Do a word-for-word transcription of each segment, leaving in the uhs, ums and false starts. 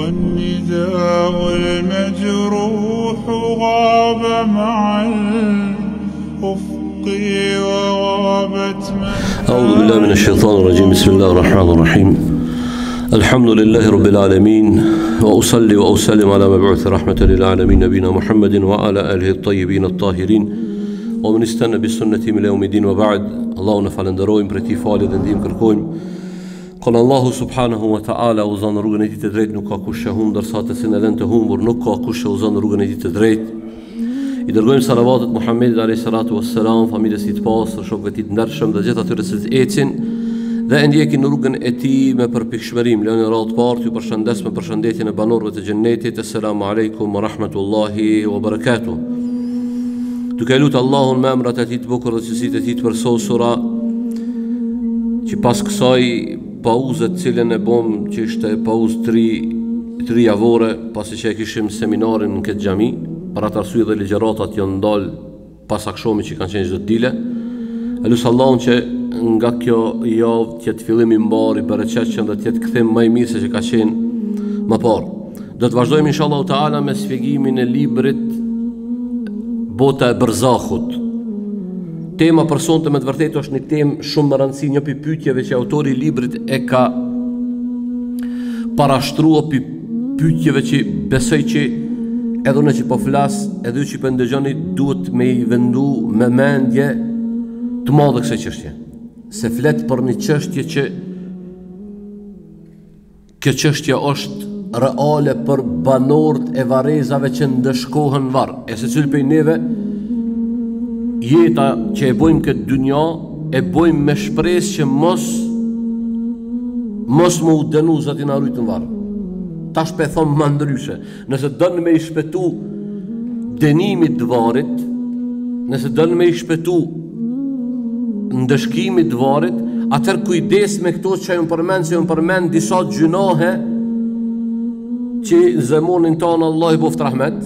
والنداء المجروح غاب مع الأفق وغابت من. أعوذ بالله من الشيطان الرجيم. بسم الله الرحمن الرحيم. الحمد لله رب العالمين، وأصلي وأسلم على مبعوث رحمة للعالمين نبينا محمد وعلى آله الطيبين الطاهرين ومن استنى بالسنة إلى يوم الدين وبعد. الله نفعل ndërojmë për ti falë dhe ndihmë kërkojmë. Qal Allahu subhanahu wa ta'ala uzon rrugën e tij të drejtë, nuk ka kush që humbë, ndërsa të cilën e lën të humbur nuk ka kush që uzon rrugën e tij të drejtë. I dërgojmë salavatet Muhammedit alayhi salatu wassalam, familjes së tij të pastër, shokëve të tij të ndershëm dhe gjithë atyre që ecin dhe e ndjekin në rrugën e tij me përpikshmërim. Lënë radhë parë, ju përshëndes me përshëndetjen e banorëve të xhennetit. Assalamu alaykum wa rahmatullahi wa barakatuh. Duke lutë Allahun me emrat e tij të bukur dhe cilësitë e tij të përsosura, që pas kësaj pauze të cilën e bëm, që ishte pauzë tri tri javore, pasi që e kishim seminarin në këtë xhami, për atë arsye dhe ligjëratat janë ndalë pas akshomit që kanë qenë çdo dile. E lusë Allahun që nga kjo javë të jetë fillim i mbar i bereqetshëm dhe të jetë kthim më i mirë se që ka qenë më parë. Do të vazhdojmë inshallah taala me sqarimin e librit Bota e Barzakhut. Tema për sonte me të vërtetë është një temë shumë e rëndësishme, një prej pyetjeve që autori i librit e ka parashtruar, pi pyetjeve që besoj që edhe unë që po flas, edhe ju që po ndëgjoni, duhet me i vendu me mendje të madhe kësaj çështje. Se flet për një çështje që kjo çështje është reale për banorët e varrezave që ndëshkohen varr. E secili prej neve jeta që e bojmë këtë dynja e bojmë me shpresë që mos mos më u dënu zoti na rujt në varr. Tash pe thon më ndryshe. Nëse don me i shpëtu dënimit të varrit, nëse don me i shpëtu ndëshkimit të varrit, atëherë kujdes me këto që ju përmend, që ju përmend disa gjunohe që zemonin tonë Allah i boft rahmet,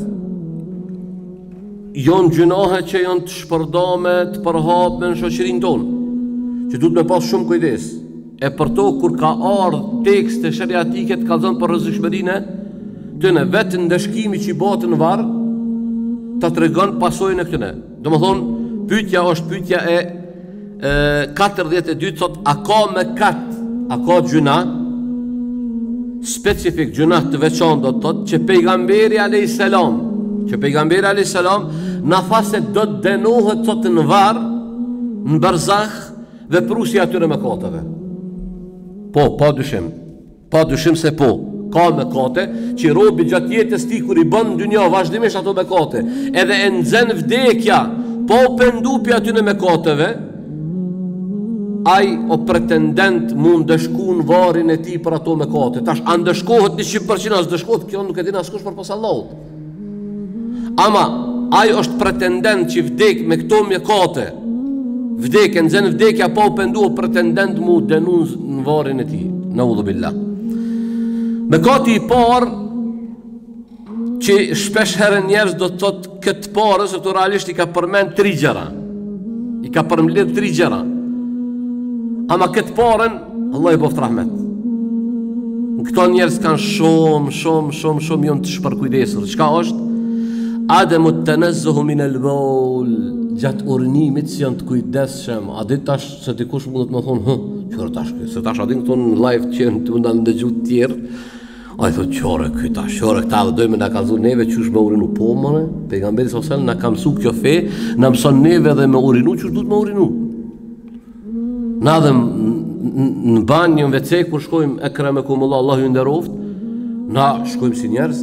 janë gjunohe që janë të shpërdame, të përhapme në shoqërinë tonë, që duhet me pas shumë kujdes. E për to, kur ka ardhë tekste shariatike të kallëzon për rrezikshmërinë tëne, vetë ndëshkimi që i batë në varë, ta tregon pasojën e këtëne. Domethënë, pyetja është pyetja e katërdhjetë e dy, thot, a ka me katë, a ka gjuna, specifik gjuna të veçantë, do të thotë që pejgamberi alayhis salam, që pejgamberi alayhis salam na tha se do të dënohet sot në varr, në barzakh, veprusja atyre mëkateve. Po, pa dyshim, pa dyshim se po, ka mëkate që robi gjatë jetës tij kur i bën në dynjë vazhdimisht ato mëkate, edhe e nxen vdekja, po pendu pi atyre mëkateve, ai o pretendent mund dëshkun varrin e tij për ato mëkate. Tash a ndëshkohet njëqind përqind as dëshkohet, kjo nuk e din askush përpas Allahut. Ama ai është pretendent që vdek me këto mëkate, vdek e nxen vdekja pa u penduar, pretendent mu dënu në varrin e tij. Naudhu billah. Mëkati i parë që shpesh herë njerëz do të thotë këtë parë, se këtu realisht i ka përmend tri gjëra. I ka përmbledh tri gjëra. Ama këtë parën, Allah i boft rahmet. Këto njerëz kanë shumë, shumë, shumë, shumë janë të shpërkujdesur. Çka është? Adamu tanazzuhu min al-bawl, gjatë urinimit si janë të kujdesshëm. A di tash se dikush mund të më thonë, "Hë, çfarë tash kjo?" Se tash a din këtu në live që janë të ndan dëgju të tjerë. Ai thotë, "Çore ky tash, çore këta do dojmë na kallzu neve çush me urinu po më." Pejgamberi sallallahu alajhi wasallam na ka mësuar kjo fe, na mëson neve dhe me urinu çush duhet me urinu. Na dhe në banjë, në vece, kur shkojmë ekremekumullah, Allahu ju nderoft, na shkojmë si njerëz.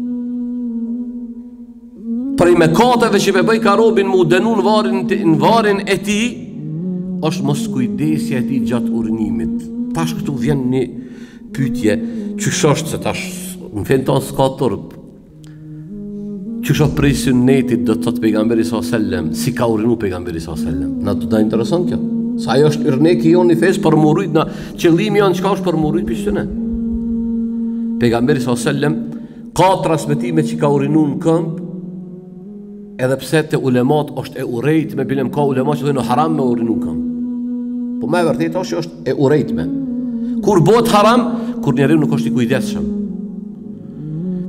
Prej mëkateve që bëj ka robin mu dënu në varrin, në varrin e tij, është mos kujdesja e tij gjatë urinimit. Tash këtu vjen një pyetje, çush është se tash në fen ton s'ka turp. Çush është prej sunnetit, do të thotë pejgamberi sallallahu alajhi wasallam, si ka urinu pejgamberi sallallahu alajhi wasallam. Na do të intereson kjo. Sa ajo është yrneki jonë i fesë për murujt na, qëllimi jonë çka është për murujt për shënë. Pejgamberi sallallahu alajhi wasallam ka transmetime që ka urinu në këmbë, edhe pse te ulemat është e urrejt me bilem, ka ulemat që thonë haram me urinu në këmbë. Po më e vërtetë është e urrejt me. Kur bëhet haram, kur njeriu nuk është i kujdesshëm.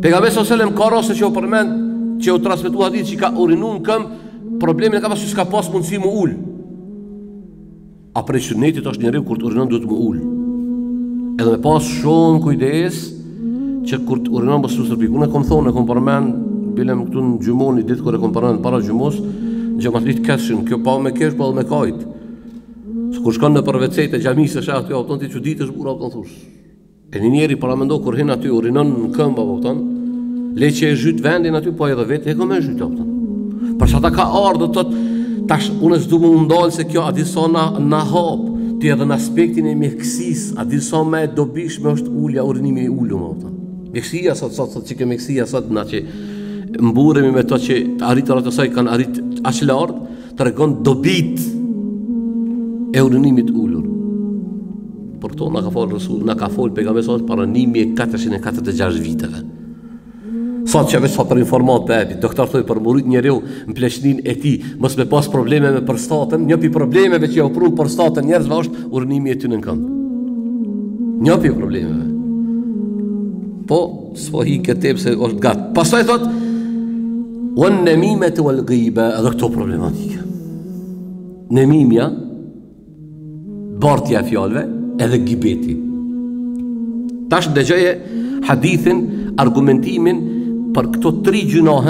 Pejgamberi sallallahu alajhi wasallam ka raste që u përmend, që u transmetua hadith që ka urinuar në këmbë, problemin e ka pasur s'ka pas mundësi mu ul. A prej sunetit është njeriu kur të urinon duhet mu ul. Edhe me pas shumë kujdes që kur të urinon mos u stërpik. Unë kam thonë, kam përmend, bilem këtu në gjumon një ditë kur e kam përmend para gjumos, xhamatlit kashin, kjo pa me kesh, pa me kajt. Kur shkon në për vecet e xhamisë së aty, auton ti çuditësh burra auton thosh. E një njeri para mendo kur hin aty urinon në këmbë auton, le që e zhyt vendin aty po edhe vetë e kam e zhyt auton. Për sa ta ka ardhur tot tash unë s'du më ndal se kjo a di sa na na hap ti edhe në aspektin e mjekësisë, a di sa më e dobishme është ulja urinimi i ulur auton. Mjekësia sot sot sot çike mjekësia sot na që mburemi me to që arritërat e saj kanë arrit aq lart, tregon dobit e urinimit ulur. Por to na ka fol Rasul, na ka fol pejgamberi sot para një mijë e katërqind e katërdhjetë e gjashtë viteve. Sot që veç sa për informat për epi, doktor thoi për murit njeriu në pleshnin e ti, mos me pas probleme me përstatën, një pi problemeve që ja u pru përstatën njerëzve është urinimi e ty në këmbë. Një pi problemeve. Po, s'po hi këtë se është gatë. Pastaj thot, uan nemimet u al-ghiba, edhe këto problematike. Nemimja, bartja e fjalëve, edhe gibeti. Tash dëgjoje hadithin, argumentimin për këto tri gjunahe,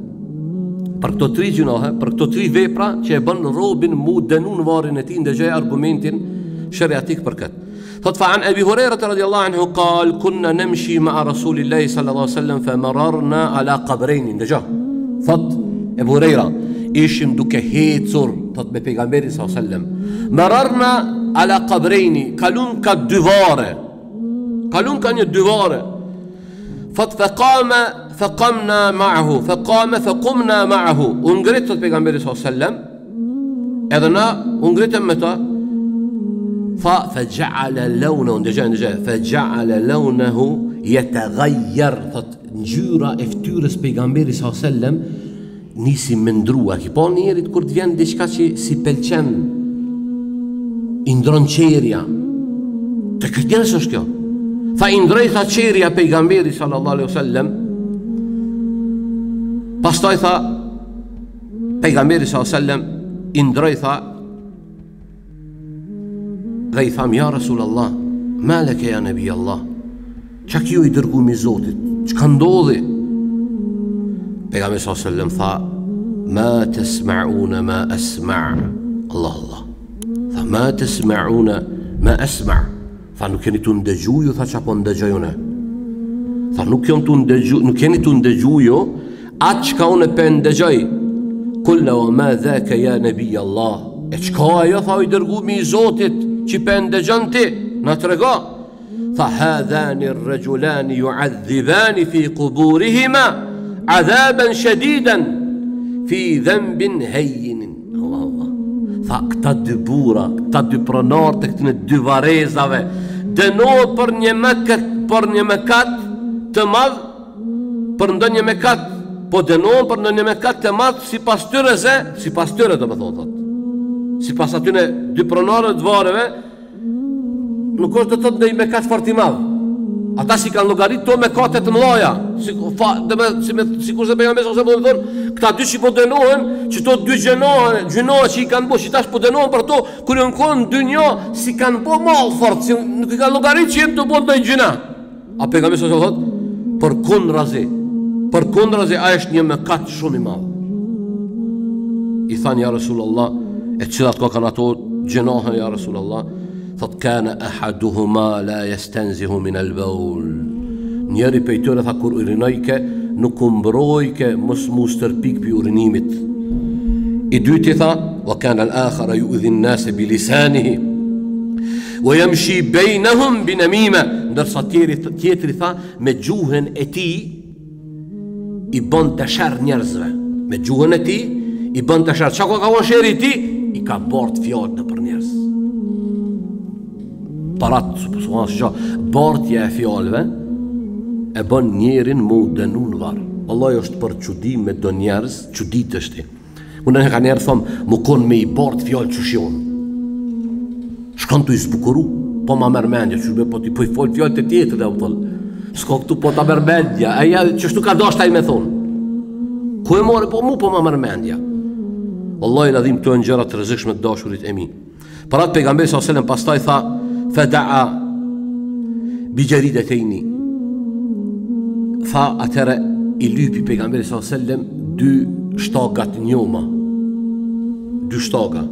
për këto tri gjunahe, për këto tri vepra që e bën robin mu dënu në varrin e tij, dëgjoj argumentin shariatik për këtë. Thot fa an Abi Huraira radhiyallahu anhu qal kunna namshi ma'a Rasulillahi sallallahu alaihi wasallam fa mararna ala qabrayn. Dëgjoj. Thot Abu Huraira, ishim duke hecur, thot me pejgamberin sallallahu alaihi wasallam. Mararna ala qabrayn, kalun ka dy varre. Kalun ka një dy varre. Thot faqama faqamna ma'ahu, faqama faqumna ma'ahu. Ungrit thot pejgamberi sallallahu alaihi wasallam, edhe na ungritëm me ta. Fa faja'ala lawnahu, ndëgjë ndëgjë, faja'ala lawnahu yataghayyar, thot ngjyra e fytyrës pejgamberit sallallahu alaihi wasallam nisi me ndrua. Ki po njerit kur të vjen diçka që si pëlqen, i ndron qerja. Të këtë njerëz është kjo. Tha i ndroi tha qerja pejgamberi sallallahu alaihi wasallam. Pastaj tha pejgamberi sallallahu alaihi wasallam i ndroi tha dhe i tham ja Rasulullah, ma leke ja Nabi Allah, qa kjo i dërgumi Zotit, çka ndodhi? Pejgamberi sallallahu alaihi wasallam tha ma tesma'una ma asma'. Allah Allah. Tha ma tesma'una ma asma'. Tha nuk keni të ndëgjuju, tha qa po ndëgjoj une. Tha nuk keni të ndëgjuju, nuk keni të ndëgjuju atë qka une për ndëgjoj. Kulla wa ma dhaka ja Nabi Allah. E qka ajo tha i dërgumi i Zotit që për ndëgjon ti, na të rega. Tha hadhani rrëgjulani ju adhibani fi kuburihima adhaban shadidan fi dhembin hejinin. Allah Allah. Tha këta dy bura, këta dy pronar të këtine dy varezave dënohet për një mëkat, për një mëkat të madh, për ndo një mëkat, po dënohet për ndo një mëkat të madh si pas tyre ze, si pas tyre të më thotë. Si pas atyne dy pronarët të vareve, nuk është të të një mëkat fort i madh. Ata si kanë llogarit to mëkate të mëdha. Si fa, dhe si me sikur se pejgamberi ose po më thon, këta dy që po dënohen, që to dy gjënohen, gjënoa që i kanë bërë, që tash po dënohen për to, kur janë kohën dynjë, si kanë bërë mall fort, si nuk i kanë llogarit që të bëjnë ndonjë gjëna. A pejgamberi ose thot, për kundrazi, për kundrazi ai është një mëkat shumë i madh. I thanë ja Rasulullah, e cilat ko kanë ato gjënohen ja Rasulullah. Thot kana ahaduhuma la yastanzihu min al-bawl. Njeri prej tyre tha kur urinojke nuk u mbrojke mos mu stërpik pi urinimit. I dyti tha wa kana al-akhar yu'dhi an-nas bi lisanihi wa yamshi bainahum bi namima. Ndërsa tjetri tha me gjuhën e tij i bën të sharr njerëzve. Me gjuhën e tij i bën të sharr. Çka ka qenë sherri i tij? I ka bart fjalë për njerëz. Parat, subhanallahu shqa, bartja e fjalëve e bën njerin mu dënu në varë. Wallahi është për çudim me do njerëz, çudit është ti. Unë e ka njerë thëmë, mu konë me i bart fjallë që shionë. Shkanë të i zbukuru, po ma mërmendje, që be po ti po i folë fjallë të tjetër dhe u thëllë. S'ka këtu po ta mërmendja, aja qështu ka dashta i me thonë. Ku e more, po mu po ma mërmendja. Wallahi në dhim këto e në gjërat të rëzikshme të dashurit e mi. Parat pejgamberi sallallahu alaihi wasallam pastaj tha, fedaa bi jaridataini. Tha atëre i lypi pejgamberi sallallahu alaihi wasallam dy shtagat njoma. Dy shtaga.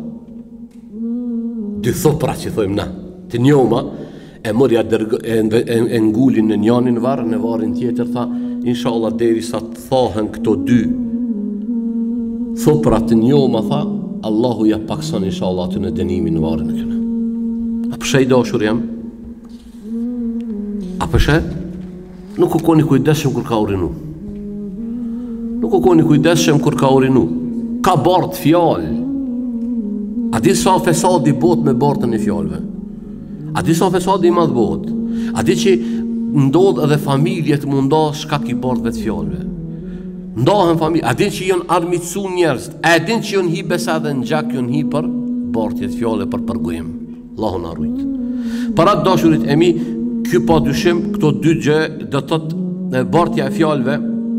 Dy thopra që thojmë na. Të njoma e mori atë e, e, e ngulin në njanin varë, në varin tjetër tha, inshallah deri sa të thahen këto dy thopra të njoma, tha, Allahu ja pakson inshallah aty në dënimin në varin e këna. A përshë i dashur jam? A përshë? Nuk u koni kujdeshëm kur ka urinu. Nuk u koni kujdeshëm kur ka urinu. Ka bardh fjallë. A di sa fesadi bot me bardhën e fjallëve? A di sa fesadi i madh bot? A di që ndodh edhe familjet mundah shkak i bardhëve të fjallëve? Ndahen familje, a din që jonë armitsu njerëz, a din që jonë hi besa dhe në gjak jonë hi për bardhjet fjallë për përgujim. Allahu na rujt. Para të dashurit e mi, ky pa dyshim, këto dy gjë do të thotë bardhja e fjallëve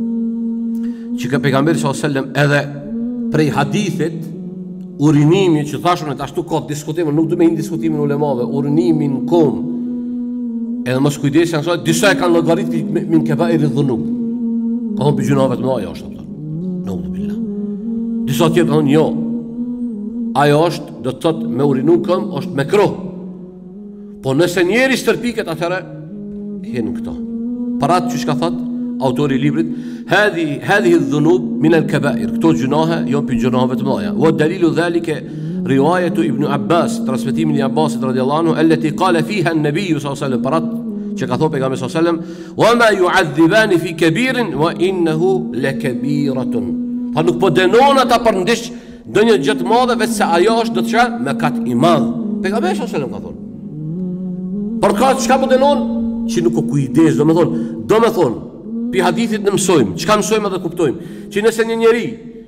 që ka pejgamberi sallallahu alajhi wasallam edhe prej hadithit, urinimi që thashun e të ashtu ka diskutimin, nuk du me hinë diskutimin ulemave, urinimin kom, edhe mos kujdesi janë sot, disa e kanë llogarit min kebair dhunub. Ka thonë për gjunave të mëdha është ato. Nauzu billah. Disa tjerë thonë jo. Ajo është, do të thotë me urinu këm, është me kruh. Po nëse njeri stërpiket atëherë hen këto. Para që shka thot autori i librit, hadhi hadhi dhunub min al-kabair. Këto gjunahe janë për gjunave të mëdha. Wa dalilu dhalika riwayatu Ibn Abbas, transmetimin i Abbasit radhiyallahu anhu, allati qala fiha an-nabi sallallahu alaihi wasallam, parat që ka thonë pejgamberi sallallahu alaihi wasallam, wa ma yu'adhibani fi kabirin wa innahu lakabiratun. Pa nuk po dënon ata për ndish ndonjë gjë të madhe, vetë se ajo është do të thotë mëkat i madh. Pejgamberi sallallahu alaihi wasallam ka thonë. Por ka çka po dënon që nuk ka kujdes, do të thonë, do të thonë, pi hadithit në mësojmë, çka mësojmë edhe kuptojmë, që nëse një njeri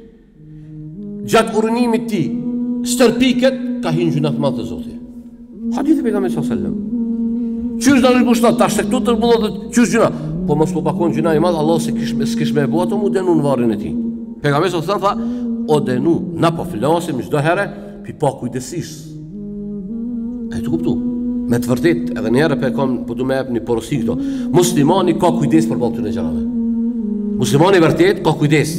gjatë urinimit ti stërpiket, ka hinë gjuna të madh të Zotit. Hadithi pejgamberi sallallahu alaihi wasallam. Qysh da rikushtat, ta shtektu të rëbullot dhe qysh gjuna. Po mos po pakon gjuna i madhë, Allah se s'kish me e bua, to mu denu në varin e ti. Pejgamberi sallallahu alaihi wasallam tha, o denu, na po flasim çdo herë, pi pa kujdesis. E të kuptu. Me të vërtet, edhe njerë pe kam, po du me ep një porosi këto. Muslimani ka kujdes për baltën e gjarave. Muslimani vërtet ka kujdes.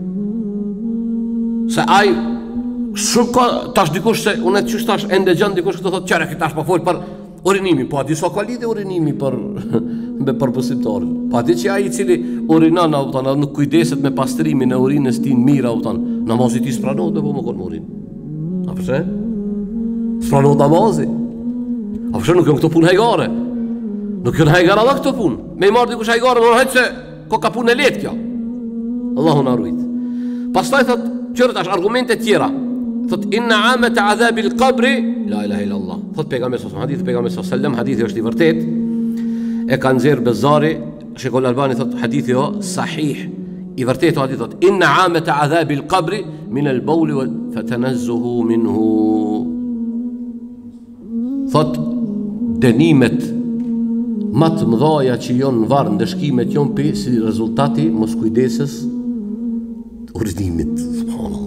Se aj, shumë ka, tash dikush se, unë e qysh tash ende gjën dikush këto thot, qere këtash pa folë për urinimi, po a di sa ka lidhje urinimi për me përbesimtarën. Po a di që ai i cili urinon au tan, nuk kujdeset me pastrimin e urinës tin mirë au tan, namazi ti spranohet apo më kon urin. A pse? Spranohet namazi. A pse nuk janë këto punë hajgare? Nuk janë hajgare edhe këto punë. Me i marr dikush hajgare, më hajt se ko ka punë lehtë kjo. Allahu na rujt. Pastaj thot, çfarë tash argumente tjera? Thot inna amat adhab al-qabr la ilaha illa Allah. Thot pejgamberi sallallahu alaihi wasallam, hadith pejgamberi sallallahu alaihi wasallam, hadithi është i vërtet. E ka nxjerr Bezari, Sheikh Al-Albani thot hadithi jo sahih. I vërtetë hadithi thot inna amat adhab al-qabr min al-bawl wa fatanazzuhu minhu. Thot dënimet më të mëdha që janë në varr, ndëshkimet janë pi si rezultati mos kujdesës urinimit. Subhanallah.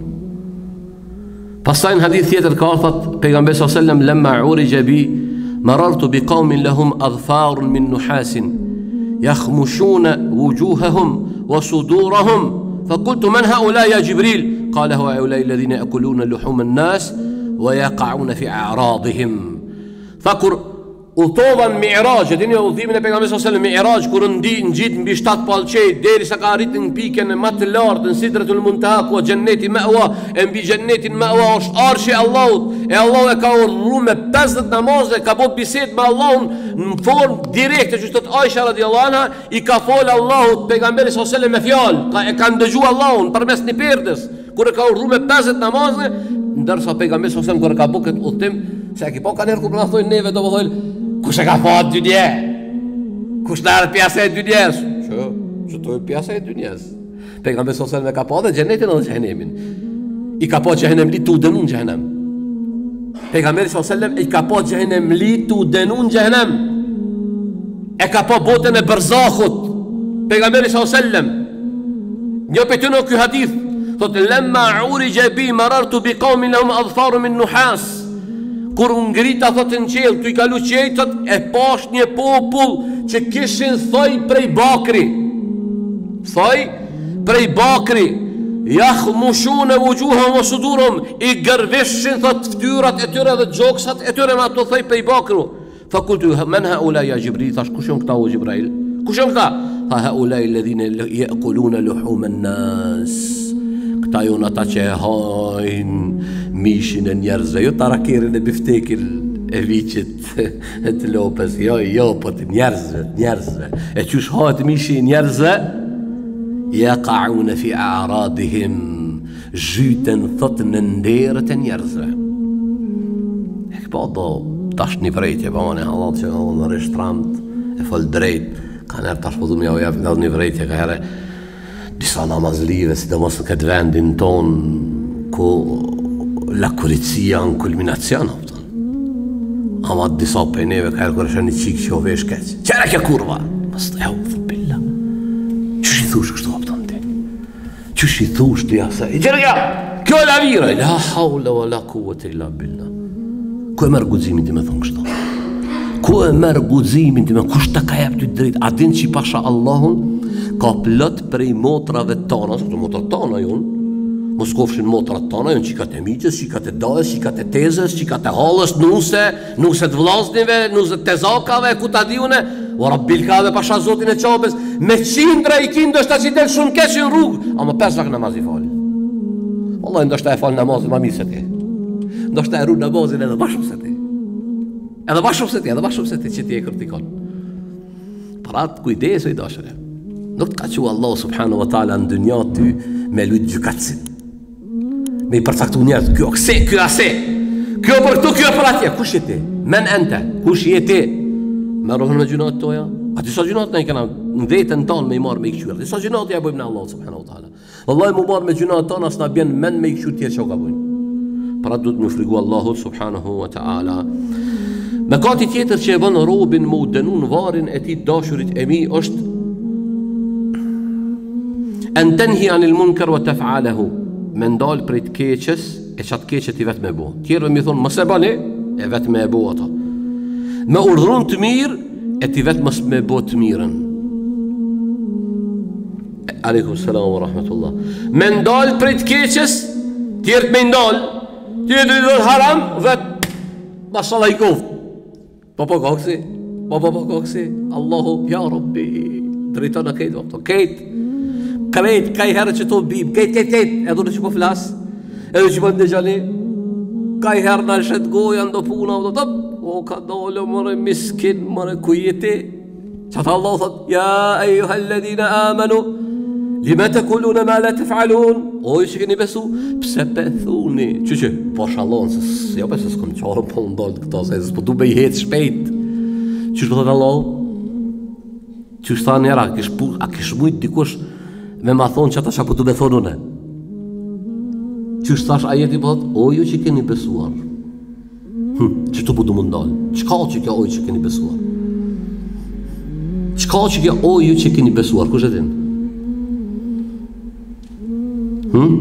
Pastaj në hadith tjetër ka thot pejgamberi sallallahu alaihi wasallam lamma urija bi marartu bi qaumin lahum adfarun min nuhasin yakhmushuna wujuhahum wa sudurahum فقلت من هؤلاء يا جبريل قال هؤلاء الذين يأكلون لحوم الناس ويقعون في أعراضهم فكر udhova në Mi'raj, dini udhimin e pejgamberit sallallahu alaihi wasallam Mi'raj kur ndi ngjit mbi shtat pallçej derisa ka arritur në pikën më të lartë në Sidratul Muntaha ku xhenneti ma'wa, e mbi xhennetin ma'wa është arshi i Allahut, e Allahu e ka urdhëruar me pesëdhjetë namazë, ka bërë bisedë me Allahun në formë direkte, që thot Aisha radhiyallahu anha, i ka fol Allahut pejgamberit sallallahu alaihi wasallam me fjalë, ka e ka ndëgjuar Allahun përmes një perdës, kur e ka urdhëruar me pesëdhjetë namazë, ndërsa pejgamberi sallallahu alaihi wasallam kur ka bërë këtë udhtim, se ai po kanë erdhur për na thonë neve do të thonë kush e ka fat dynje? Kush na ardh pjesa e dynjes? Ço, çto e pjesa e dynjes? Pejgamberi sallallahu alaihi wasallam ka pa dhe xhenetin dhe xhenemin. I ka pa xhenem li tu dënun xhenem. Pejgamberi sallallahu alaihi wasallam i ka pa xhenem li tu dënun xhenem. e ka pa botën e Barzahut. Pejgamberi sallallahu alaihi wasallam, një prej tyre ky hadith thotë lemma urija bi marartu bi qaumin lahum adfaru min nuhas. Kur ngrita thotë në qiell, tu i kalu qiell, thotë e pash një popull që kishin thoj prej bakri. Thoj prej bakri. Yakhmushuna wujuhahum wa sudurum, i gërvishin thotë fytyrat e tyre dhe gjoksat e tyre me ato thoj prej bakru. Fa kultu man haula ya Jibril, thash kush janë këta o Jibril? Kush janë këta? Tha haula alladhina ya'kuluna luhum an-nas. Këta janë ata që hajnë mishin e njerëzve, jo tarakerin e biftekil e viqit të lopës, jo, jo, po të njerëzve, njerëzve. E qysh hajt mishi njerëzve? Yaqa'una fi a'radihim, zhyten thot në nderët e njerëzve. E këpa do tash një vrejtje, pa mane halal që në reshtrant e fol drejt, ka nërë tash po du mja ujaf në një vrejtje, ka herë disa namazlive, si dhe mos në këtë vendin ton, ku lakuritësia në kulminacion, ama disa pejneve, ka herë kërë shë një qikë që o vesh keq, qëra kja kurva, mos të jau, thë billa, qësh i thush kështu apëton ti, qësh i thush të jasa, i qërë kja, kjo e la vira, la hawla wa la kuvvete illa billah. Ku e merë gudzimin të me thonë kështu? Ku e merë gudzimin të me kush të ka jep të drejt? A din që i pasha Allahun ka plot prej motrave tona, së të motrat tona jonë, mos kofshin motrat tona jonë, qikat e miqës, qikat e dajës, qikat e tezës, qikat e halës, nuse, nuse të vlasnive, nuse të tezakave, ku ta diune, o rabbil ka dhe pasha zotin e qabës, me qindra i kindo është ta që del shumë keqin rrugë, ama pes vak namaz i fali. Allah, ndoshta e fali namazin ma mirë se ti. Ndoshta e ru namazin edhe bashkëm se ti. Edhe bashkëm se ti, edhe bashkëm se ti që ti e kërtikon. Për atë kujdesu i dashëre. Nuk të ka që Allah subhanahu wa ta'ala në dënja ty me lujtë gjukatësin. Me i përcaktu njerët, kjo këse, kjo ase, kjo për këtu, kjo për atje. Kush je ti? Men ente, kush je ti? Me rohën me gjunat toja? A disa gjunat ne i kena në vetën tonë me i marë me i këshyre. Disa gjunat ja bojmë në Allah subhanahu wa ta'ala. Allah mu marë me gjunat tonë, as na bjen men me i këshyre tjerë që ka bojnë. Pra du të më frigu Allahu subhanahu wa ta'ala. Me kati tjetër që e bënë robin më u dënu në varin e ti dashurit e mi është en tenhi anil munker wa tef'alehu, me ndalë prej të keqës e qatë keqët i vetë me bo. Tjerëve mi thonë mëse bani e vetë me e bo ata. Me urdhrun të mirë e ti vetë mësë me bo të mirën. Aleikum salam wa rahmatullah. Me ndalë prej të keqës, tjerët me ndalë, tjerët i dhërë haram, vetë mashallah i koftë. Po po kokësi, po po po kokësi, Allahu, ja Rabbi, drejton e kejtë, vapto, kejtë, kejtë, kaj herë që to bim, kejtë, kejtë, kejtë, edhe në që po flas, edhe që po në gjali, kaj herë në shetë goja, ndo puna, vapto, top, o ka dole, mëre, miskin, mëre, kujeti, që ta Allah, thot, ja, ejuha alladhina amanu, lima të kulune ma la të falun, o, ju që keni besu, pse pe thuni, që që, po shalon, se jo pe se s'kom qarën, po në dollë këta, se s'po du me i hetë shpejt, që shpo thot Allah, që shta njera, a kish mujt dikush, me ma thonë që ata që po du me thonë une, që shtash ajeti po thot, o, ju që keni besuar, hm, që tu po du më ndalë, qka që kjo o, ju që keni besuar, qka që kjo o, ju që keni besuar, kush e din? Hmm?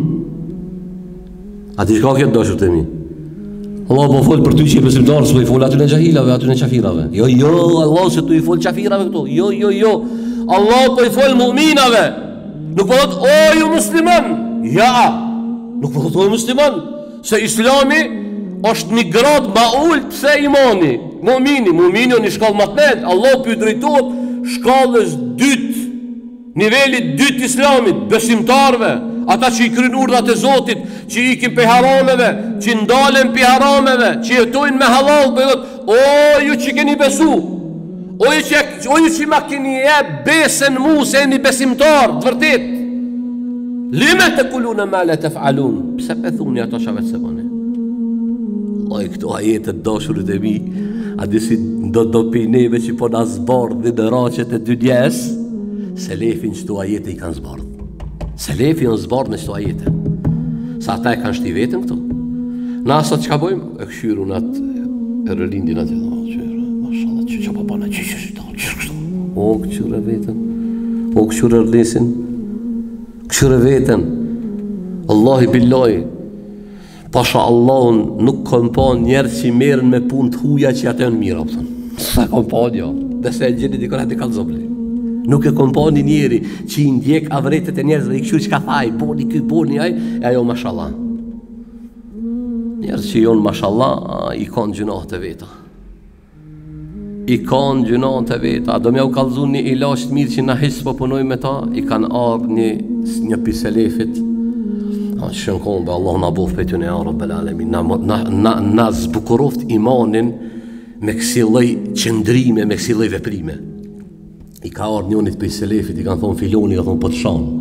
A ti shka këtë dashur të mi? Allah po folë për ty që i besimtarë, s'po i folë aty në gjahilave, aty në qafirave. Jo, jo, Allah se tu i folë qafirave këto. Jo, jo, jo. Allah po i folë mu'minave. Nuk po thot, o ju musliman. Ja, nuk po thot, o ju musliman. Se islami është një grad ma ullë pëse imani. Mu'mini, mu'mini o një shkallë matnet. Allah për i drejtojt shkallës dytë, nivellit dytë islamit, besimtarve. Ata që i kryn urdhat e Zotit, që i ikin pe harameve, që ndalen pe harameve, që jetojnë me halal, për dhët, o ju që keni besu, o ju që, o ju që ma keni e besen mu, se e një besimtar, të vërtit. Lime të kulune ma le të falun, pse pe thuni ato shave të se bane? Allah i këto ajetet dashurit e mi, a disi do do pineve që po në zbardh dhe në rachet e dynjes, se lefin që to ajete i kanë zbardh. Se lefi në zbardh me qëto ajete. Sa ata e kanë shti vetën këto. Na asat që ka bojmë? E këshyru në atë e rëlindin atë. Mashallah, që që pa bana, që që që që kështu. O, këshure vetën, o, këshure rlesin, këshure vetën. Allahi billahi, pasha Allahun nuk kom pa njerë që merën me pun të huja që atë e në mira, pëtën. Sa kom pa një, dhe se e gjeni dikon hati ka zobli. Nuk e kom pa një njeri që i ndjek avretet e njerëzve, i këshur që ka thaj, boni këj, boni aj, e ajo mashallah. Njerëz që jonë mashallah, i kanë gjunat e veta. I kanë gjunat e veta. Do mja u kalzun një ilasht mirë që na hisë po punoj me ta, i kanë ardhë një, një piselefit. A shën kombe, Allah na bof për të një arë bel alemin. Na, na, na, na zbukuroft imanin me kësi lej qëndrime, me kësi lej veprime. I ka ardhë njënit për piselefit, i kanë thonë filoni, i ka thonë për të shanë.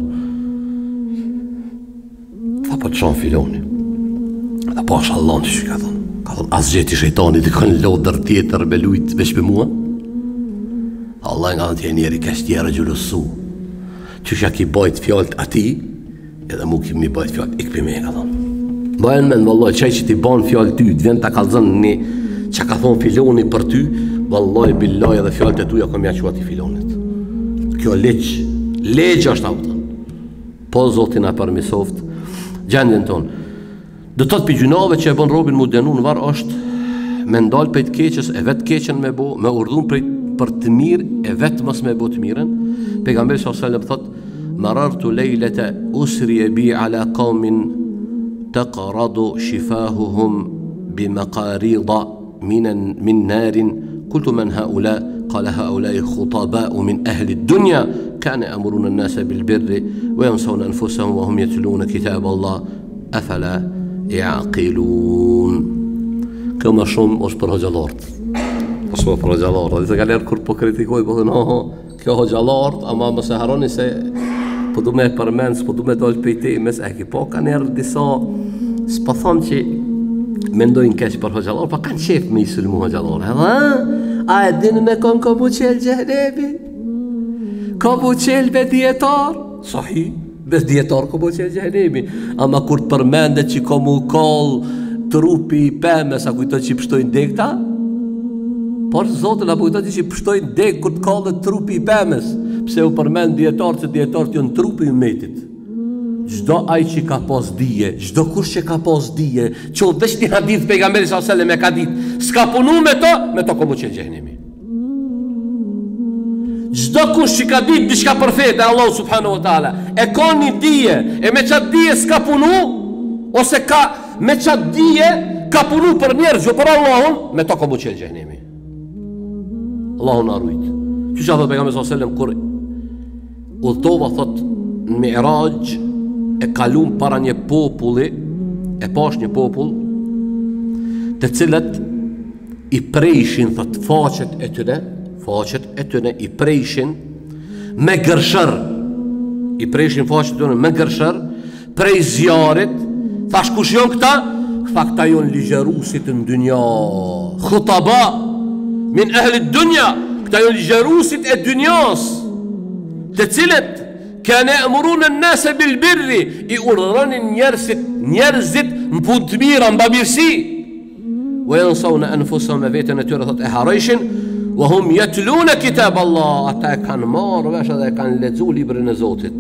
Tha për të shanë filoni. Dhe pasha Allah në që ka thonë. Ka thonë, asë gjeti shejtani të kanë lodër tjetër me lujtë veç për mua. Allah nga thonë, tje njeri kesh tjera gjullusu. Që shja ki bajt fjallët ati, edhe mu kimi bajt fjallët ik për me, ka thonë. Bajen men, vëllaj, qaj që ti banë fjallët ty, të vjen të kalzën një që ka thonë filoni për ty, vëllaj, billaj edhe fjallët e tuja kom ja qua ti filonit. Kjo leq, leq është autën. Po zotin a përmisoft, gjendjen tonë. Dhe të të pijunave që e bon robin mu denu në varë është me ndalë për të keqës e vetë keqën me bo, me urdhun për, për të mirë e vetë mës me bo të mirën. Pejgamberi sallallahu alaihi wasallam thot, marartu lejlete usri e bi ala kaumin të qaradu shifahuhum bi maqarida min narin, kultu men haula, qala haula i khutabau min ahli dunja, kane amuruna nasa bil birri, wa jansawna anfusahum, wa hum jetluna kitab Allah, afala jaqilun. Kjo më shumë është për hoxalartë. Është për hoxalartë. Dhe të galerë kur po kritikoj, po dhe no, kjo hoxalartë, ama më se haroni se po du me përmend, s'po du me dojtë për i te, mes e ki po ka njerë disa, s'po thonë që mendojnë keq për hoxalartë, pa kanë qef me i sulmu hoxalartë. Edhe, a e dinë me konë ko bu qelë gjehlebi? Ko bu qelë be djetarë? Sahi. Bez djetarë ko bo që e gjehenemi. Ama kur të përmendet që ko mu kallë trupi i pëmes, a kujtoj që i pështojnë dek ta? Por zotën, a kujtoj që i pështojnë dek kur të kallë trupi i pëmes? Pse u përmend djetarë që djetarë të jënë trupi i metit? Gjdo aj që ka pos dije, gjdo kush që ka pos dije, që veç një hadith pejgamberi sallallahu alaihi wasallam me ka dit, s'ka punu me to, me to ko bo që e gjehenemi. Gjdo kush që ka dit bishka përfete Allah subhanahu wa ta'ala, e ka një dije, e me qatë dije s'ka punu, ose ka me qatë dije ka punu për njerëz jo për Allahun, me to ka bu qelë gjehnemi. Allahun arrujt. Që që a thot pejgamberi sallallahu alaihi wasallam, kur udhtova thot në Mi'raj, e kalum para një populli, e pash një popull, të cilët i prejshin thot faqet e tyre, faqet e tëne i prejshin me gërshër, i prejshin faqet e tëne me gërshër, prej zjarit, thash kush jon këta? Tha këta jon ligjerusit në dynja, khutaba min ehlit dynja, këta jon ligjerusit e dynjas, të cilët kane emurun në nase bilbirri, i urdhëronin njerëzit, njerëzit në punë të mira, në babirësi, u e nësau në anfusahum me vetën e tyre, thot e harojshin, wa hum jetlune kitab Allah, ata e kanë marrë vesh dhe e kanë lexu librin e Zotit.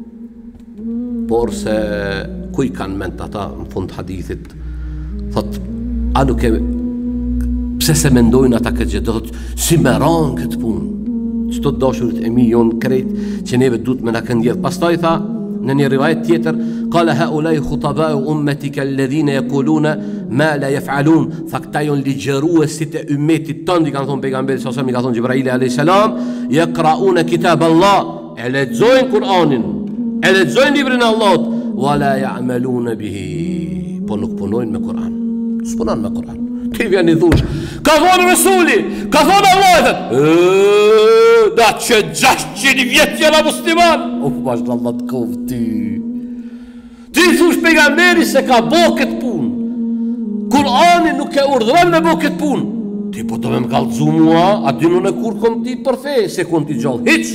Por se kuj kanë ment ata në fund hadithit, thot, a nuk e, pse se mendojnë ata këtë gjithë, thot, si me ranë këtë punë, që të dashurit e mi jonë krejt, që neve du të me në këndjedh. Pastaj tha, në një rivajet tjetër, kale haulaj khutabau ummetika alladhina yaquluna ma la yaf'alun, tha këta jon ligjeruesit e ummetit tënd, i kanë thonë pejgamberi sallallahu alaihi wasallam, i ka thonë Jibraili alayhis salam, yaqra'una kitab Allah, e lexojnë Kur'anin, e lexojnë librin e Allahut, wala ya'maluna bihi, po nuk punojnë me Kur'an. S'punon me Kur'an. Ti vjen i thush, ka thonë Resuli, ka thonë Allah, e da që gjashtë vjetë jena musliman. O, bashkë Allah të kovë ty. Ti thush pejgamberi se ka bo këtë punë. Kur'ani nuk e urdhëron me bo këtë punë. Ti po të me më kallëzu mua, a dinu në kur kom ti për fe, se kom ti gjallë, hiq.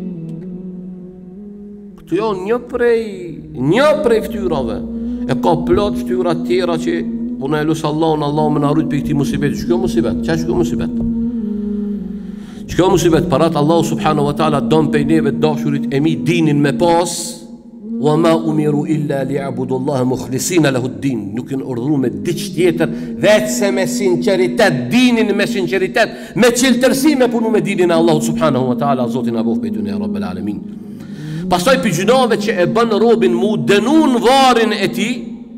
Këtu jo një prej, një prej ftyrave. E ka plot ftyra tjera që unë e lusë Allah, unë Allah më në arrujt për këti musibet. Që kjo musibet? Qa që kjo musibet? Çka musibet parat Allahu subhanahu wa taala don pej neve dashurit e mi dinin me pas, wa ma umiru illa li'abudu Allah mukhlisina lahu ad-din. Nuk janë urdhëruar me diç tjetër vetëm me sinqeritet, dinin me sinqeritet, me çeltërsi me punu me dinin e Allahut subhanahu wa taala, Zotin e bof pej tyne ya rabbel alamin. Pastaj për gjunave që e bën robin mu dënun varin e ti,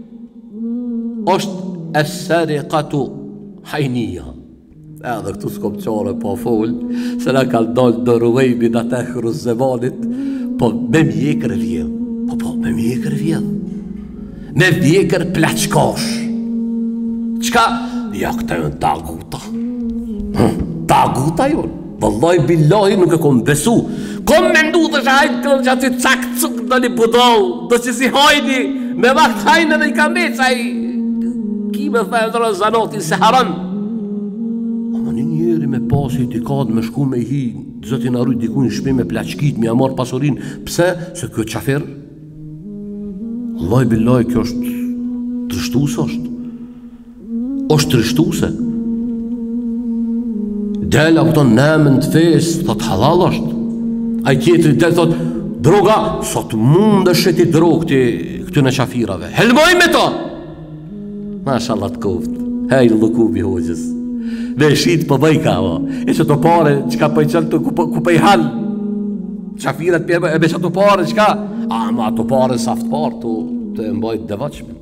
është es-sariqatu hajnia. Edhe këtu s'kom qare pa fol, se na kanë dalë do ruvejbi da te khruz zemanit, po me mjekër vjedh, po po me mjekër vjedh, me mjekër plaçkash. Qka? Ja këta jën taguta, taguta jën. Wallahi billahi nuk e kom besu. Kom me ndu dhe që hajtë të që aty cak cuk do një budol, do që si hajdi, me vakt hajnë dhe i ka me qaj, ki me thajnë dhe zanotin se haram. Ama një njeri me pasi t'i kad me shku me hi, zotin arrujt dikun një shpi me plaçkit, me amar pasurin, pse? Se kjo qafer, wallahi billahi kjo është trështuse është, është trështuse. Dela këton nëmën të fes, thot halal është. A i tjetëri del thot, droga, sot mund është ti drogë ti këtyne qafirave. Helmoj me ta! Mashallah të koft, hejnë lukubi hoqës. Ve shqit për bëjka, e që të pare, qka për i qëllë të ku për i halë. Qafirat për e be që të pare, qka? A, ma të pare saft parë, të, të e mbajt devaqme.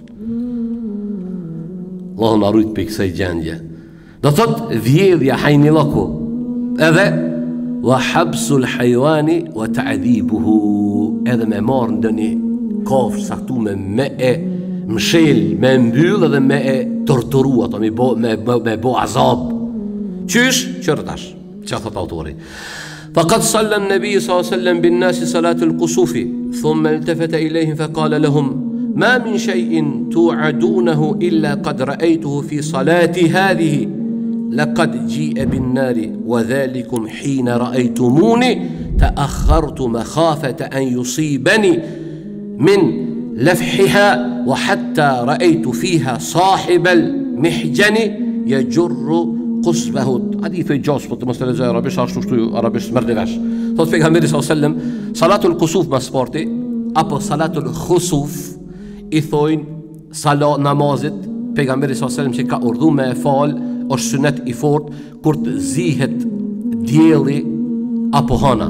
Allahun arrujt për i kësaj gjendje. Do thot vjedhja hajnilaku, edhe wa habsul hajwani wa ta'dhibuhu, edhe me marrë ndë një kafsh saktume me e mshel, me mbyll edhe me e torturu, ato me bo, me, me bo azab. Qysh? Qërëtash, që thot autori. فقد صلى النبي صلى الله عليه وسلم بالناس صلاة الكسوف ثم التفت إليهم فقال لهم ما من شيء توعدونه إلا قد رأيته في صلاتي هذه لقد جيء بالنار وذلكم حين رأيتموني تأخرت مخافة أن يصيبني من لفحها وحتى رأيت فيها صاحب المحجن يجر قصبه. حديث جاس بط مثلا زي عربيش عشتو شتو عربيش مرنغاش. ثوت في النبي صلى الله عليه وسلم صلاة الكسوف مسبارتي أبو صلاة الخسوف إثوين صلاة نمازت pejgamberi sallallahu alajhi wasallam që ka urdhëruar me fal, është sunet i fortë kur të zihet dielli apo hana.